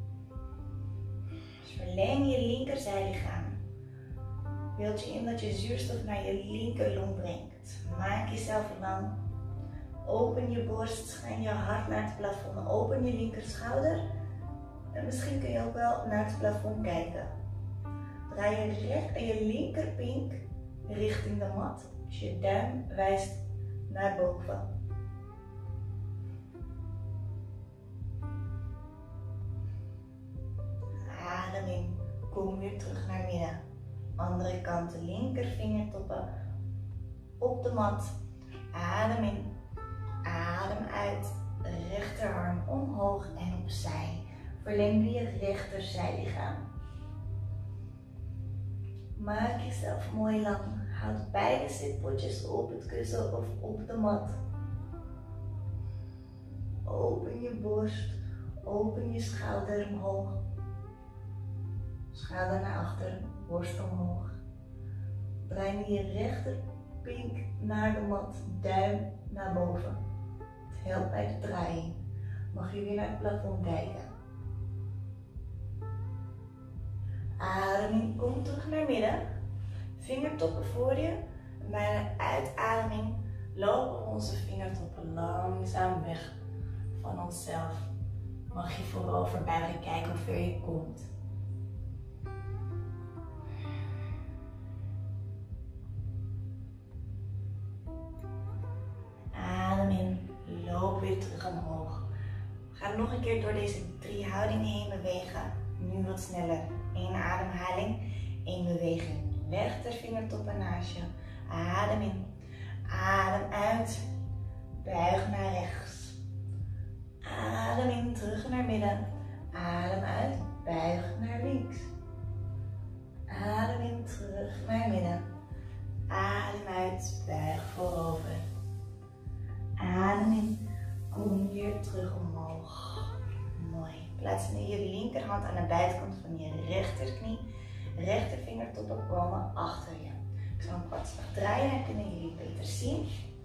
Dus verleng je linkerzijlichaam. Beeld je in dat je zuurstof naar je linkerlong brengt. Maak jezelf lang. Open je borst, schijn je hart naar het plafond. Open je linkerschouder. En misschien kun je ook wel naar het plafond kijken. Draai je recht en je linkerpink richting de mat. Dus je duim wijst naar boven. Adem in. Kom weer terug naar midden. Andere kant, linkervingertoppen op de mat. Adem in. Adem uit. Rechterarm omhoog en opzij. Verleng nu je rechterzijlichaam. Maak jezelf mooi lang. Houd beide zitpotjes op het kussen of op de mat. Open je borst. Open je schouder omhoog. Schouder naar achter. Borst omhoog. Draai nu je rechterpink naar de mat. Duim naar boven. Het helpt bij de draaiing. Mag je weer naar het plafond kijken. Ademing, kom terug naar midden. Vingertoppen voor je. En bij de uitademing lopen onze vingertoppen langzaam weg van onszelf. Mag je voorover buigen, kijken hoe ver je komt. Adem in, loop weer terug omhoog. Ga nog een keer door deze drie houdingen heen bewegen. Nu wat sneller. Eén ademhaling, één beweging. Leg de vingertoppen naast je. Adem in. Adem uit. Buig naar rechts. Adem in, terug naar midden. Adem uit. Buig naar links. Adem in, terug naar midden. Adem uit. Buig voorover. Adem in. Kom weer terug omhoog. Mooi. Plaats nu je linkerhand aan de buitenkant van je rechterknie. Rechtervingertoppen komen achter je. Ik zal een kwartslag draaien, dan kunnen jullie beter zien.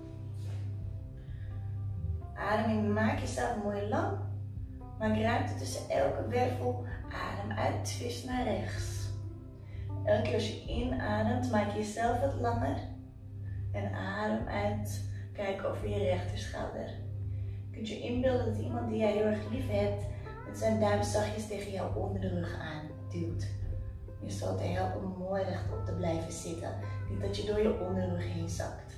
Adem in, maak jezelf mooi lang. Maak ruimte tussen elke wervel. Adem uit, twist naar rechts. Elke keer als je inademt, maak je jezelf wat langer. En adem uit, kijk over je rechterschouder. Je kunt je inbeelden dat iemand die jij heel erg lief hebt, met zijn duim zachtjes tegen jou onder de rug aan duwt. Je zal te helpen om mooi rechtop te blijven zitten. Niet dat je door je onderrug heen zakt.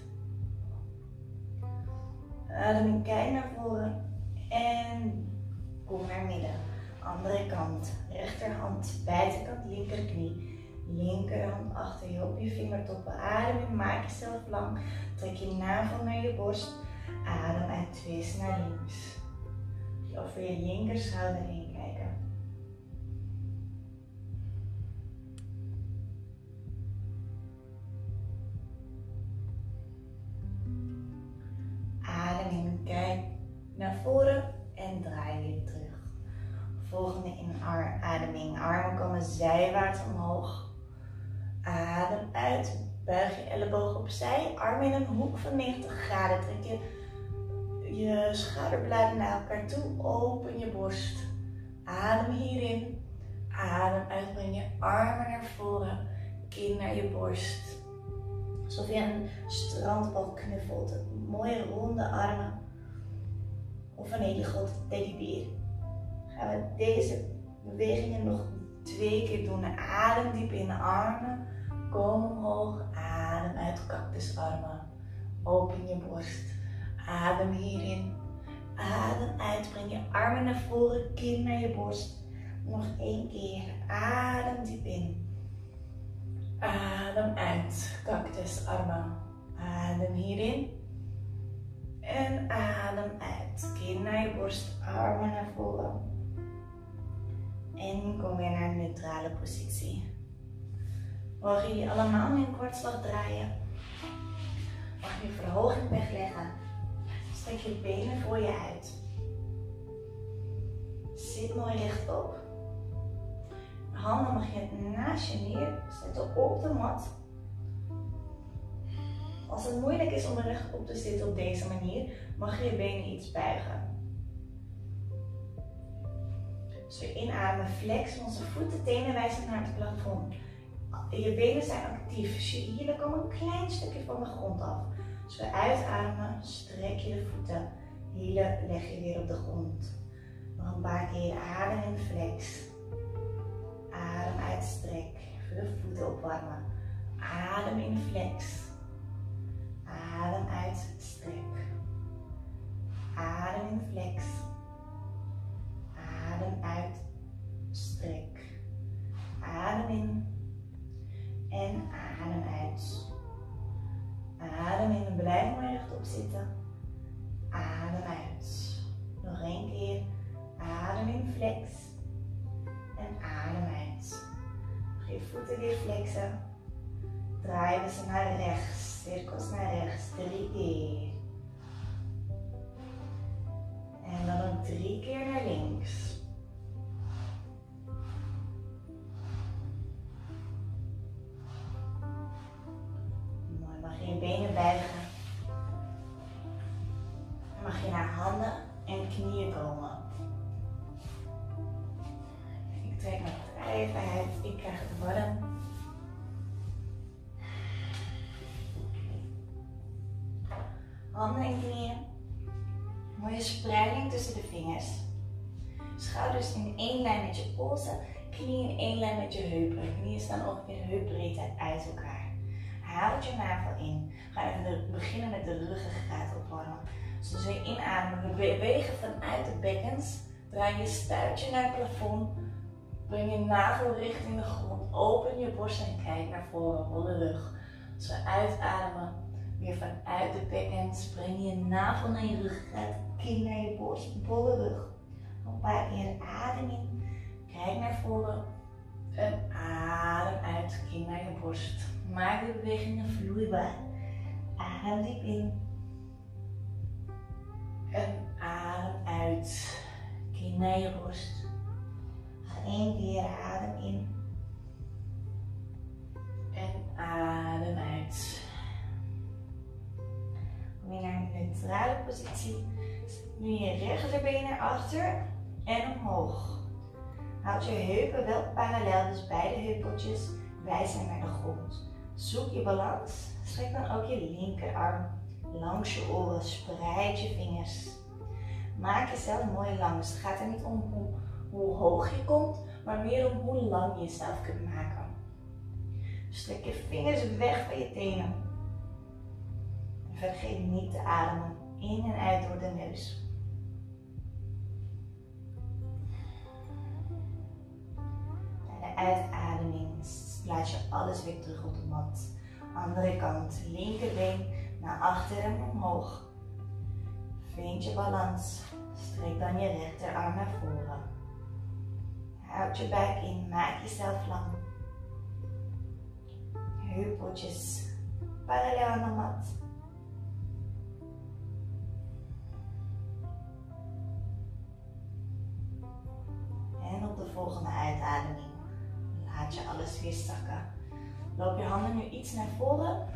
Adem in, kijk naar voren. En kom naar midden. Andere kant. Rechterhand, buitenkant, linkerknie. Linkerhand achter je op je vingertoppen. Adem in, maak jezelf lang. Trek je navel naar je borst. Adem uit, twist naar links. Over je linker schouder heen kijken. Adem in, kijk naar voren en draai weer terug. Volgende inademing, armen komen zijwaarts omhoog. Adem uit, buig je elleboog opzij, armen in een hoek van negentig graden. Trek je je schouderbladen naar elkaar toe, open je borst. Adem hierin, adem uit, breng je armen naar voren, kin naar je borst. Alsof je een strandbal knuffelt, mooie ronde armen. Of een hele grote teddybeer. Gaan we deze bewegingen nog twee keer doen. Adem diep in de armen, kom omhoog, adem uit, cactusarmen. Open je borst. Adem hierin. Adem uit. Breng je armen naar voren. Kin naar je borst. Nog één keer. Adem diep in. Adem uit. Cactusarmen. Adem hierin. En adem uit. Kin naar je borst. Armen naar voren. En kom weer naar een neutrale positie. Mogen jullie allemaal in een kwartslag draaien. Mag je verhoging wegleggen. Strek je benen voor je uit. Zit mooi rechtop. Handen mag je naast je neerzetten op de mat. Als het moeilijk is om er rechtop te zitten op deze manier, mag je je benen iets buigen. Als we inademen, flexen onze voeten, tenen wijzen naar het plafond. Je benen zijn actief, dus je hielen komen een klein stukje van de grond af. Als we uitademen, strek je de voeten. Hielen leg je weer op de grond. Nog een paar keer adem in flex. Adem uit, strek. Even de voeten opwarmen. Adem in flex. Adem uit, strek. Adem in flex. Adem uit, strek. Adem in. En adem uit. Adem flex. En adem uit. Je voeten weer flexen. Draai we ze naar rechts. Cirkels naar rechts. Drie keer. En dan ook drie keer naar links. Mooi, mag je je benen buigen. Dan mag je naar handen en knieën komen. Ik trek mijn even uit, ik krijg het warm. Handen en knieën. Mooie spreiding tussen de vingers. Schouders in één lijn met je polsen. Knieën in één lijn met je heupen. Knieën staan ongeveer heupbreedte uit elkaar. Houd je navel in. Ga even beginnen met de ruggengraat opwarmen. Dus als we inademen, we bewegen vanuit de bekkens. Draai je stuitje naar het plafond. Breng je navel richting de grond. Open je borst en kijk naar voren. Holle rug. Als we uitademen, weer vanuit de bekkens. Breng je navel naar je ruggengraat. Kin naar je borst. Bolle rug. Een paar keer adem in. Kijk naar voren. En adem uit. Kin naar je borst. Maak de bewegingen vloeibaar. Adem diep in. En adem uit. Kin naar je borst. Eén keer adem in. En adem uit. Kom je naar een neutrale positie. Nu je rechterbeen naar achter en omhoog. Houd je heupen wel parallel, dus beide heupeltjes wijzen naar de grond. Zoek je balans. Strek dan ook je linkerarm langs je oren. Spreid je vingers. Maak jezelf mooi lang. Dus het gaat er niet om hoe, hoe hoog je komt, maar meer om hoe lang je jezelf kunt maken. Strek je vingers weg van je tenen. En vergeet niet te ademen. In en uit door de neus. Bij de uitademing plaats je alles weer terug op de mat. Andere kant, linkerbeen naar achter en omhoog. Vind je balans. Strek dan je rechterarm naar voren. Houd je buik in, maak jezelf lang. Heupeltjes parallel aan de mat. En op de volgende uitademing laat je alles weer zakken. Loop je handen nu iets naar voren.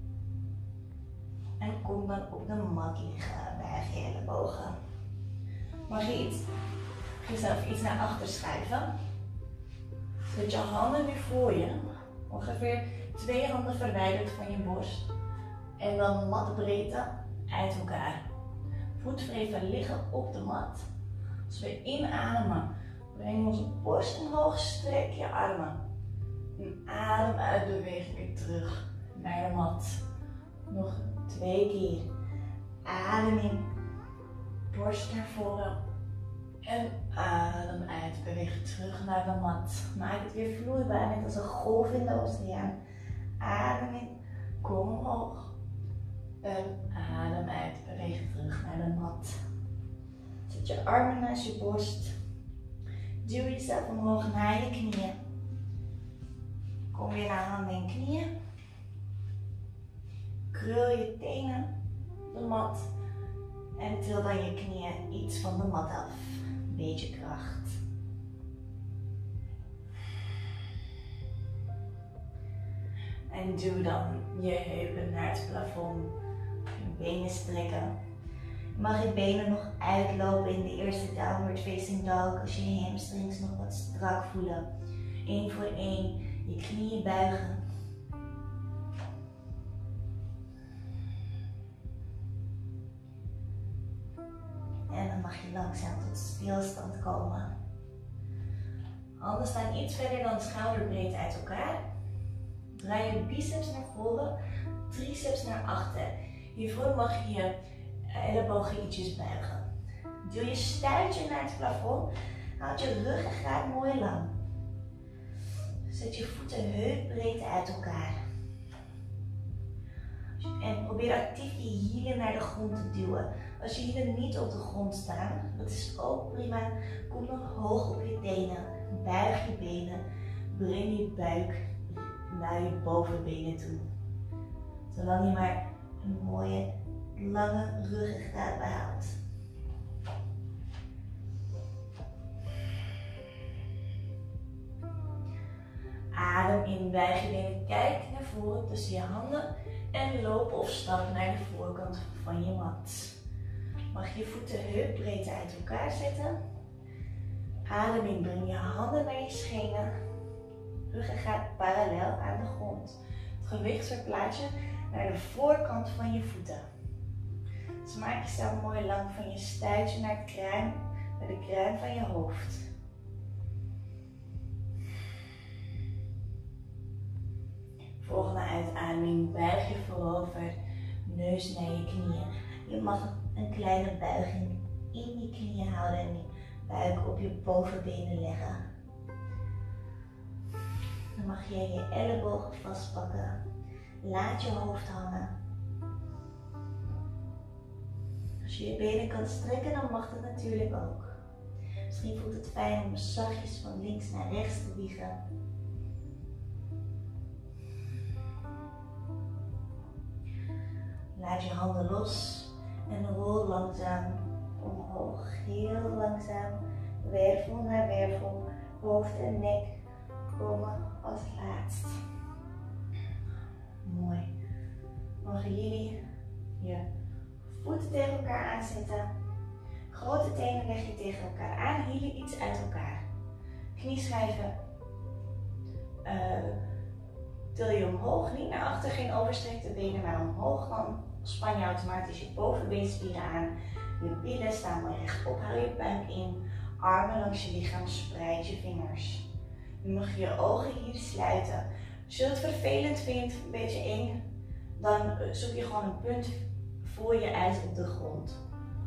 En kom dan op de mat liggen. Buig je ellebogen. Mag je iets, jezelf iets naar achter schuiven. Zet je handen nu voor je. Ongeveer twee handen verwijderd van je borst. En dan matbreedte uit elkaar. Voetvreven liggen op de mat. Als we inademen, breng onze borst omhoog, strek je armen. En adem uit, beweeg weer terug naar de mat. Nog twee keer. Adem in. Borst naar voren. En adem uit. Beweeg terug naar de mat. Maak het weer vloeibaar, net als een golf in de oceaan. Adem in. Kom omhoog. En adem uit. Beweeg terug naar de mat. Zet je armen naast je borst. Duw jezelf omhoog naar je knieën. Kom weer naar handen en knieën. Krul je tenen op de mat. En til dan je knieën iets van de mat af. Een beetje kracht. En duw dan je heupen naar het plafond. Je benen strekken. Je mag je benen nog uitlopen in de eerste downward facing dog. Als je je hamstrings nog wat strak voelen. Eén voor één. Je knieën buigen. En dan mag je langzaam tot stilstand komen. Handen staan iets verder dan schouderbreedte uit elkaar. Draai je biceps naar voren, triceps naar achter. Hiervoor mag je je ellebogen ietsjes buigen. Duw je stuitje naar het plafond. Houd je ruggengraat mooi lang. Zet je voeten heupbreedte uit elkaar. En probeer actief je hielen naar de grond te duwen. Als je hielen niet op de grond staan, dat is ook prima. Kom dan hoog op je tenen, buig je benen, breng je buik naar je bovenbenen toe. Zolang je maar een mooie, lange ruggengraat behoudt. Adem in, buig je benen, kijk naar voren tussen je handen en loop of stap naar de voorkant van je mat. Mag je voeten heupbreedte uit elkaar zetten. Adem in, breng je handen naar je schenen. Ruggengraat parallel aan de grond. Het gewicht verplaats je naar de voorkant van je voeten. Dus maak jezelf mooi lang van je stuitje naar het kruin, naar de kruin van je hoofd. Volgende uitademing, buig je voorover, neus naar je knieën. Je mag een kleine buiging in je knieën houden en je buik op je bovenbenen leggen. Dan mag je je ellebogen vastpakken. Laat je hoofd hangen. Als je je benen kan strekken, dan mag dat natuurlijk ook. Misschien voelt het fijn om zachtjes van links naar rechts te wiegen. Laat je handen los en rol langzaam omhoog. Heel langzaam, wervel naar wervel, hoofd en nek komen als laatst. Mooi. Mogen jullie je voeten tegen elkaar aanzetten. Grote tenen leg je tegen elkaar aan, hielen iets uit elkaar. Knieschijven uh, til je omhoog, niet naar achter, geen overstrekte benen, maar omhoog. Dan span je automatisch je bovenbeenspieren aan. Je billen staan mooi rechtop, hou je buik in. Armen langs je lichaam, spreid je vingers. Nu mag je je ogen hier sluiten. Als je het vervelend vindt, een beetje eng, dan zoek je gewoon een punt voor je uit op de grond.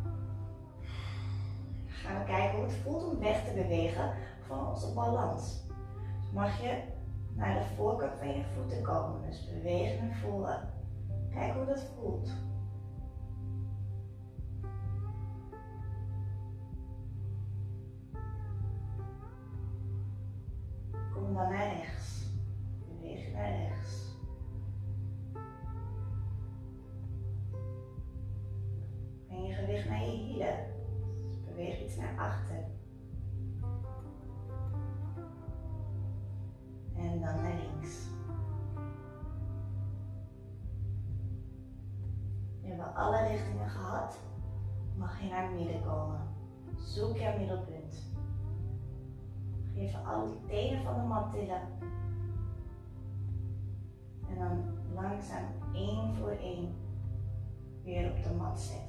Dan gaan we kijken hoe het voelt om weg te bewegen van onze balans. Dus mag je naar de voorkant van je voeten komen, dus beweeg naar voren. Kijk hoe dat voelt. Kom dan naar rechts. Beweeg naar rechts. Breng je gewicht naar je hielen. Dus beweeg iets naar achter. En dan naar links. We hebben alle richtingen gehad. Mag je naar het midden komen. Zoek jouw middelpunt. Even alle tenen van de mat tillen. En dan langzaam één voor één weer op de mat zetten.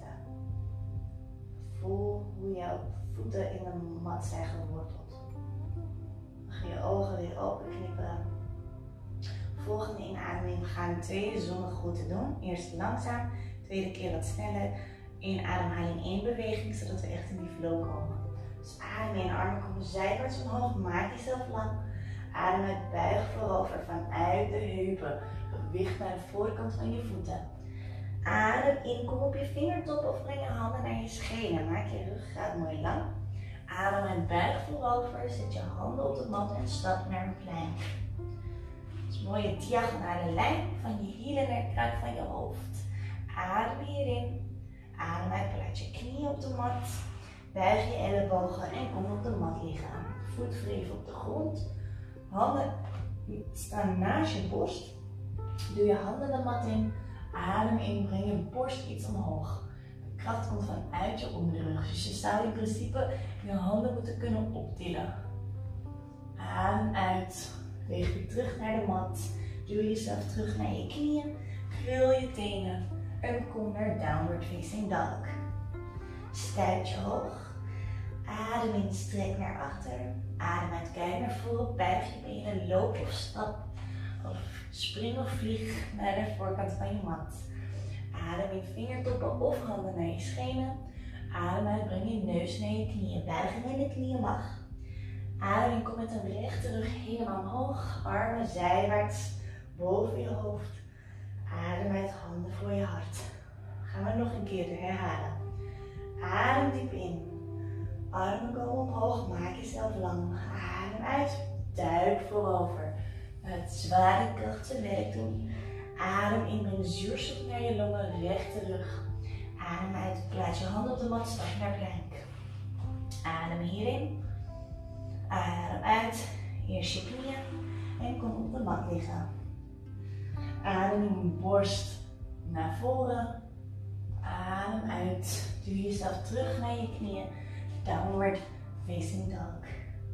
Voel hoe jouw voeten in de mat zijn geworteld. Dan ga je je ogen weer open knipperen. Volgende inademing, we gaan een tweede zonnegroete doen. Eerst langzaam, tweede keer wat sneller. Eén ademhaling, één beweging, zodat we echt in die flow komen. Dus adem in, armen komen zijwaarts omhoog, maak jezelf lang. Adem uit, buig voorover vanuit de heupen. Gewicht naar de voorkant van je voeten. Adem in, kom op je vingertop of breng je handen naar je schenen. Maak je ruggraat mooi lang. Adem uit, buig voorover, zet je handen op de mat en stap naar een plank. Dus mooie diagonale lijn van je hielen naar de kruin van je hoofd. Adem hierin. Adem uit, plaats je knieën op de mat. Buig je ellebogen en kom op de mat liggen. Voet wreef op de grond. Handen staan naast je borst. Doe je handen de mat in. Adem in, breng je borst iets omhoog. De kracht komt vanuit je onderrug. Dus je zou in principe je handen moeten kunnen optillen. Adem uit. Weeg weer terug naar de mat. Duw jezelf terug naar je knieën. Krul je tenen. En kom naar downward facing dog. Stuit je hoog. Adem in, strek naar achter. Adem uit, kijk naar voren. Buig je benen, loop of stap. Of spring of vlieg naar de voorkant van je mat. Adem in, vingertoppen of handen naar je schenen. Adem uit, breng je neus naar je knieën. Buiging in de knieën mag. Adem in, kom met een rechte rug helemaal omhoog. Armen zijwaarts boven je hoofd. Adem uit, handen voor je hart. Gaan we nog een keer herhalen. Adem diep in. Armen komen omhoog, maak jezelf lang. Adem uit, duik voorover. Met zware krachten werk doen. Adem in, breng zuurstof naar je longen, rechte rug. Adem uit, plaats je handen op de mat, stap naar plank. Adem hierin. Adem uit, eerst je knieën en kom op de mat liggen. Adem in, borst naar voren. Adem uit, duw jezelf terug naar je knieën. Downward facing dog.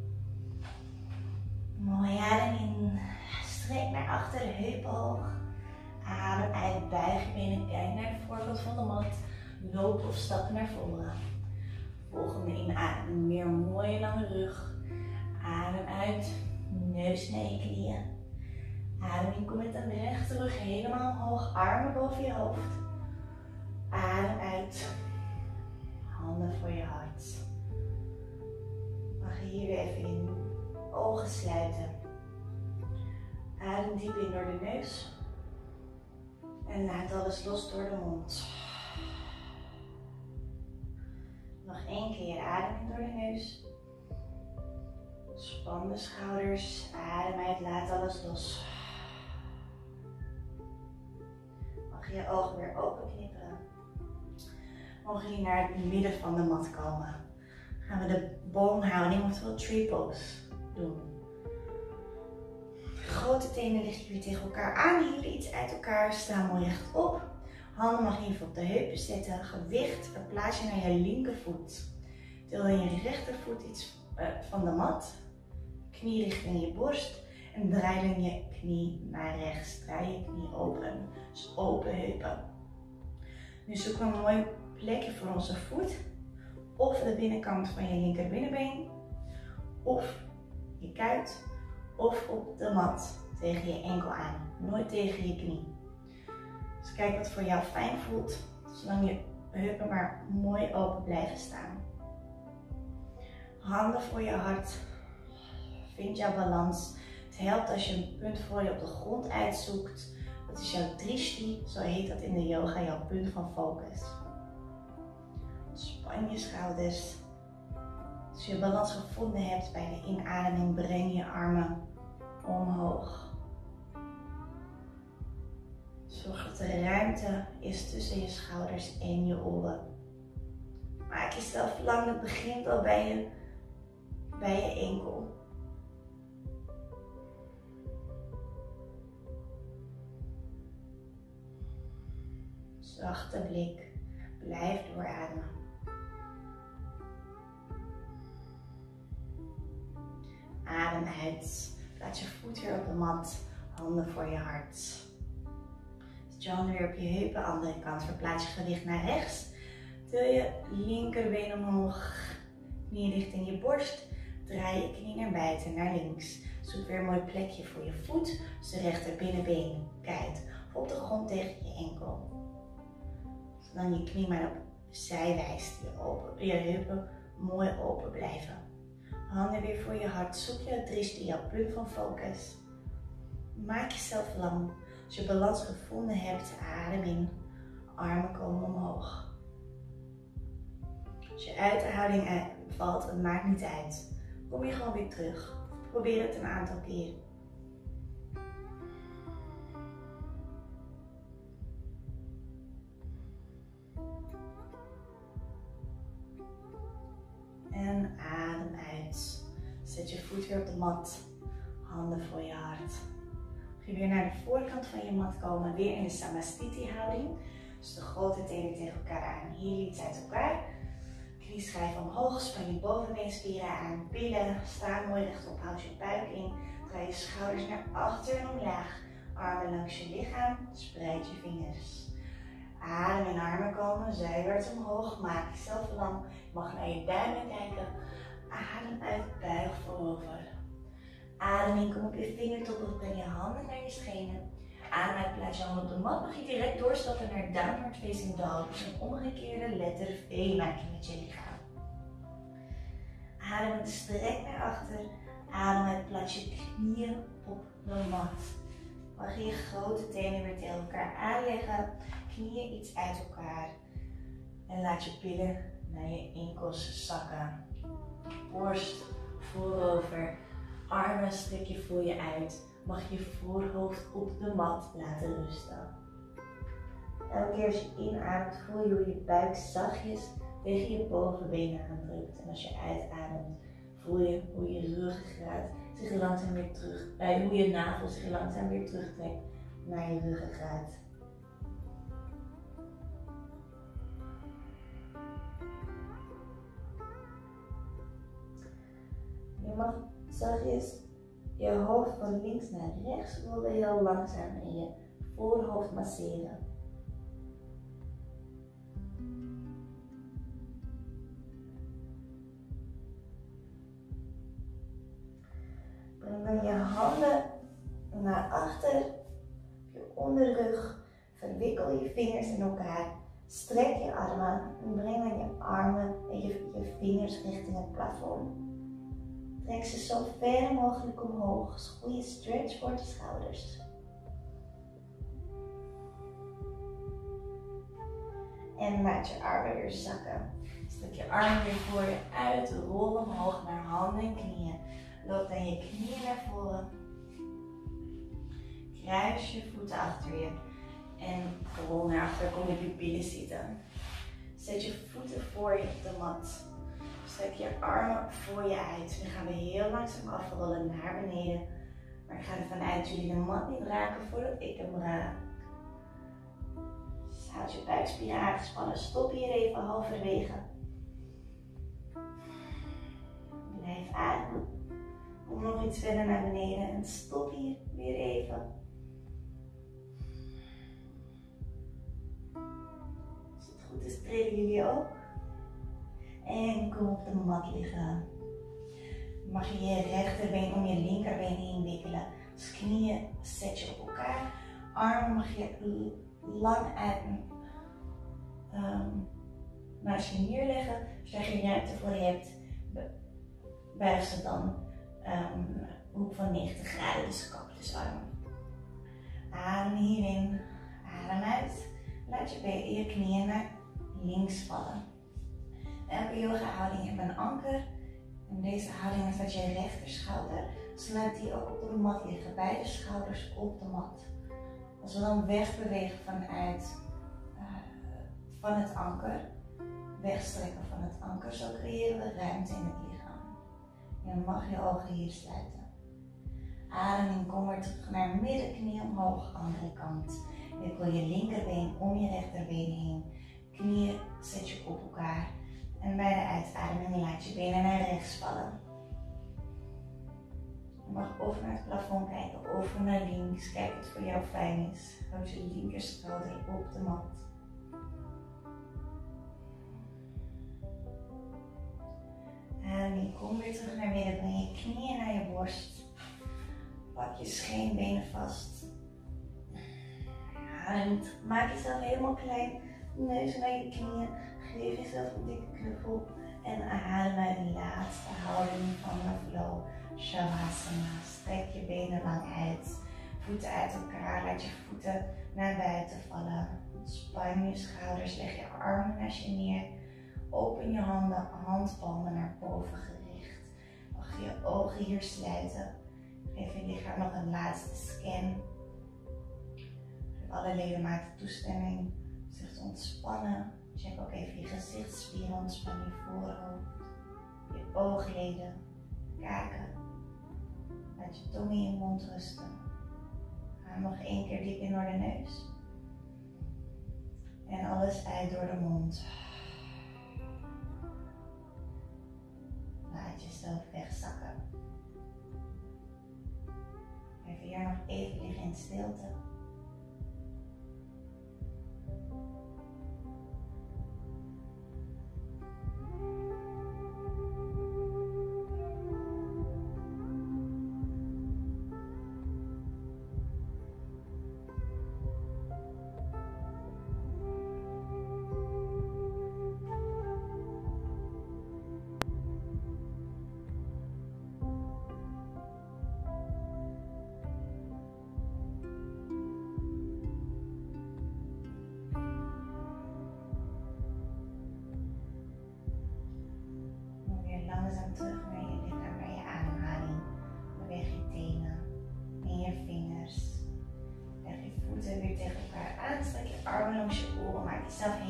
Mooi, adem in. Strek naar achter, heupen hoog. Adem uit, buig je benen, kijk naar de voorkant van de mat. Loop of stap naar voren. Volgende inadem, meer mooie lange rug. Adem uit, neus naar je knieën. Adem in, kom met de rechterrug helemaal omhoog, armen boven je hoofd. Adem uit, handen voor je hart. Mag je hier weer even in, ogen sluiten. Adem diep in door de neus. En laat alles los door de mond. Nog één keer, adem in door de neus. Span de schouders, adem uit, laat alles los. Mag je je ogen weer open knipperen. Mogen jullie naar het midden van de mat komen. Gaan we de boomhouding, oftewel tree pose, doen. Grote tenen lig je weer tegen elkaar aan, hielen iets uit elkaar, staan mooi rechtop. Handen mag je even op de heupen zetten. Gewicht verplaats je naar je linkervoet. Til je rechtervoet iets uh, van de mat. Knie richting je borst. En draai dan je knie naar rechts. Draai je knie open. Dus open heupen. Nu zoeken we een mooi plekje voor onze voet. Of de binnenkant van je linker binnenbeen. Of je kuit. Of op de mat tegen je enkel aan. Nooit tegen je knie. Dus kijk wat voor jou fijn voelt. Zolang je heupen maar mooi open blijven staan. Handen voor je hart. Vind jouw balans. Het helpt als je een punt voor je op de grond uitzoekt. Dat is jouw drishti, zo heet dat in de yoga, jouw punt van focus. Span je schouders. Als je balans gevonden hebt bij de inademing, breng je armen omhoog. Zorg dat er ruimte is tussen je schouders en je oren. Maak jezelf lang, het begint al bij je, bij je enkel. Zachte blik, blijf doorademen. Adem uit, plaats je voet weer op de mat, handen voor je hart. John weer op je heupen, andere kant. Verplaats je gewicht naar rechts. Til je linkerbeen omhoog. Knie richting je borst. Draai je knie naar buiten, naar links. Zoek weer een mooi plekje voor je voet. Dus de rechter binnenbeen kijkt. Of op de grond tegen je enkel. Zodat je knie maar op zij wijst. Je, open, je heupen mooi open blijven. Handen weer voor je hart. Zoek je drishti, jouw punt van focus. Maak jezelf lang. Als je balans gevonden hebt, adem in. Armen komen omhoog. Als je uit de houding valt, het maakt niet uit. Kom je gewoon weer terug. Probeer het een aantal keer. En adem uit. Zet je voet weer op de mat. Handen voor je hart. Je weer naar de voorkant van je mat komen, weer in de Samastiti houding. Dus de grote tenen tegen elkaar aan, hier iets uit elkaar. Knieschijf omhoog, span je bovenbeenspieren aan, billen, sta mooi rechtop, houd je buik in. Draai je schouders naar achter en omlaag, armen langs je lichaam, spreid je vingers. Adem en armen komen, zijwaarts omhoog, maak jezelf lang. Je mag naar je duimen kijken, adem uit, buig voorover. Adem in, kom op je vingertop of breng je handen naar je schenen. Adem uit, plaats je handen op de mat. Mag je direct doorstappen naar downward facing dog. Dus een omgekeerde letter V maak je met je lichaam. Adem strek naar achter. Adem uit, plaats je knieën op de mat. Mag je je grote tenen weer tegen elkaar aanleggen. Knieën iets uit elkaar. En laat je billen naar je enkels zakken. Borst voorover, armen strek je voor je uit. Mag je voorhoofd op de mat laten rusten. Elke keer als je inademt voel je hoe je buik zachtjes tegen je bovenbenen aandrukt. En als je uitademt voel je hoe je ruggengraat zich langzaam weer terug, eh, hoe je navel zich langzaam weer terugtrekt naar je ruggengraat. Je mag zachtjes je hoofd van links naar rechts rollen, heel langzaam en je voorhoofd masseren. Breng dan je handen naar achter, je onderrug, verwikkel je vingers in elkaar, strek je armen en breng dan je armen en je, je vingers richting het plafond. Trek ze zo ver mogelijk omhoog, goede stretch voor de schouders. En laat je armen weer zakken. Strek je armen weer voor je uit, rol omhoog naar handen en knieën. Loop dan je knieën naar voren. Kruis je voeten achter je. En rol naar achter, kom je pupillen zitten. Zet je voeten voor je op de mat. Strek je armen voor je uit. Nu gaan we heel langzaam afrollen naar beneden. Maar ik ga ervan uit dat jullie de mat niet raken voordat ik hem raak. Dus houd je buikspieren aangespannen. Stop hier even halverwege. Blijf ademen. Kom nog iets verder naar beneden en stop hier weer even. Als het goed is, trillen jullie ook. En kom op de mat liggen. Mag je je rechterbeen om je linkerbeen heen wikkelen. Dus knieën zet je op elkaar. Armen mag je lang uit um, naast je neerleggen. Als je daar geen ruimte voor hebt, buig ze dan um, hoek van negentig graden, dus cactusarm. Adem hierin, adem uit. Laat je, je knieën naar links vallen. Elke yoga houding heeft een anker. In deze houding staat je rechterschouder. Sluit die ook op de mat liggen. Beide schouders op de mat. Als we dan wegbewegen vanuit uh, van het anker. Wegstrekken van het anker. Zo creëren we ruimte in het lichaam. En dan mag je ogen hier sluiten. Adem in, kom weer terug naar midden, knie omhoog, andere kant. Wikkel je linkerbeen om je rechterbeen heen. Knieën zet je op elkaar. En bij de uitademing laat je benen naar rechts vallen. Je mag of naar het plafond kijken of naar links. Kijk wat voor jou fijn is. Houd je linkerschouder op de mat. En kom weer terug naar midden. Breng je knieën naar je borst. Pak je scheenbenen vast. En maak jezelf helemaal klein. Neus naar je knieën. Geef jezelf een dikke knuffel. En adem uit de laatste houding van de flow. Shavasana. Strek je benen lang uit. Voeten uit elkaar. Laat je voeten naar buiten vallen. Span je schouders. Leg je armen naast je neer. Open je handen. Handpalmen naar boven gericht. Mag je je ogen hier sluiten. Geef je lichaam nog een laatste scan. Geef alle ledematen toestemming zich te ontspannen. Check ook even je gezichtsspieren. Ontspan je voorhoofd. Je oogleden. Kaken. Laat je tong in je mond rusten. Ga nog één keer diep in door de neus. En alles uit door de mond. Laat jezelf wegzakken. Even hier nog even liggen in stilte.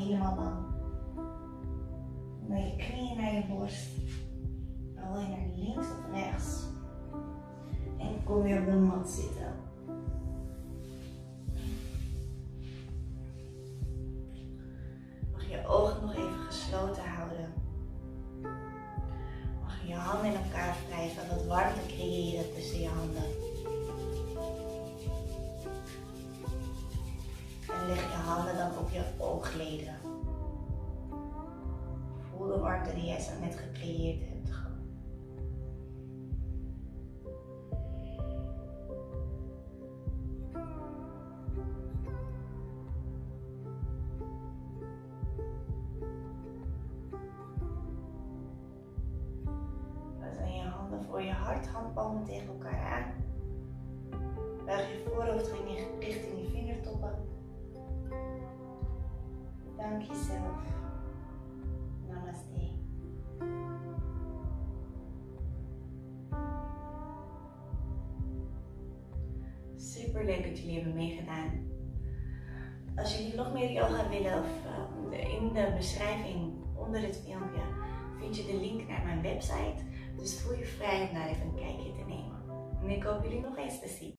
helemaal lang. Met je knieën naar je borst. Rol je naar links of rechts. En kom weer op de mat zitten. Mag je je ogen nog even gesloten houden. Mag je je handen in elkaar wrijven, wat warmte creëren tussen je handen. En leg je handen dan op je oogleden. Voel de warmte die jij zo net gecreëerd hebt. Voor je hart, handpalmen tegen elkaar aan. Buig je voorhoofd richting je vingertoppen. Dank jezelf. Namaste. Super leuk dat jullie hebben meegedaan. Als jullie nog meer yoga willen, of uh, in de beschrijving onder dit filmpje vind je de link naar mijn website. Dus voel je vrij om daar even een kijkje te nemen. En ik hoop jullie nog eens te zien.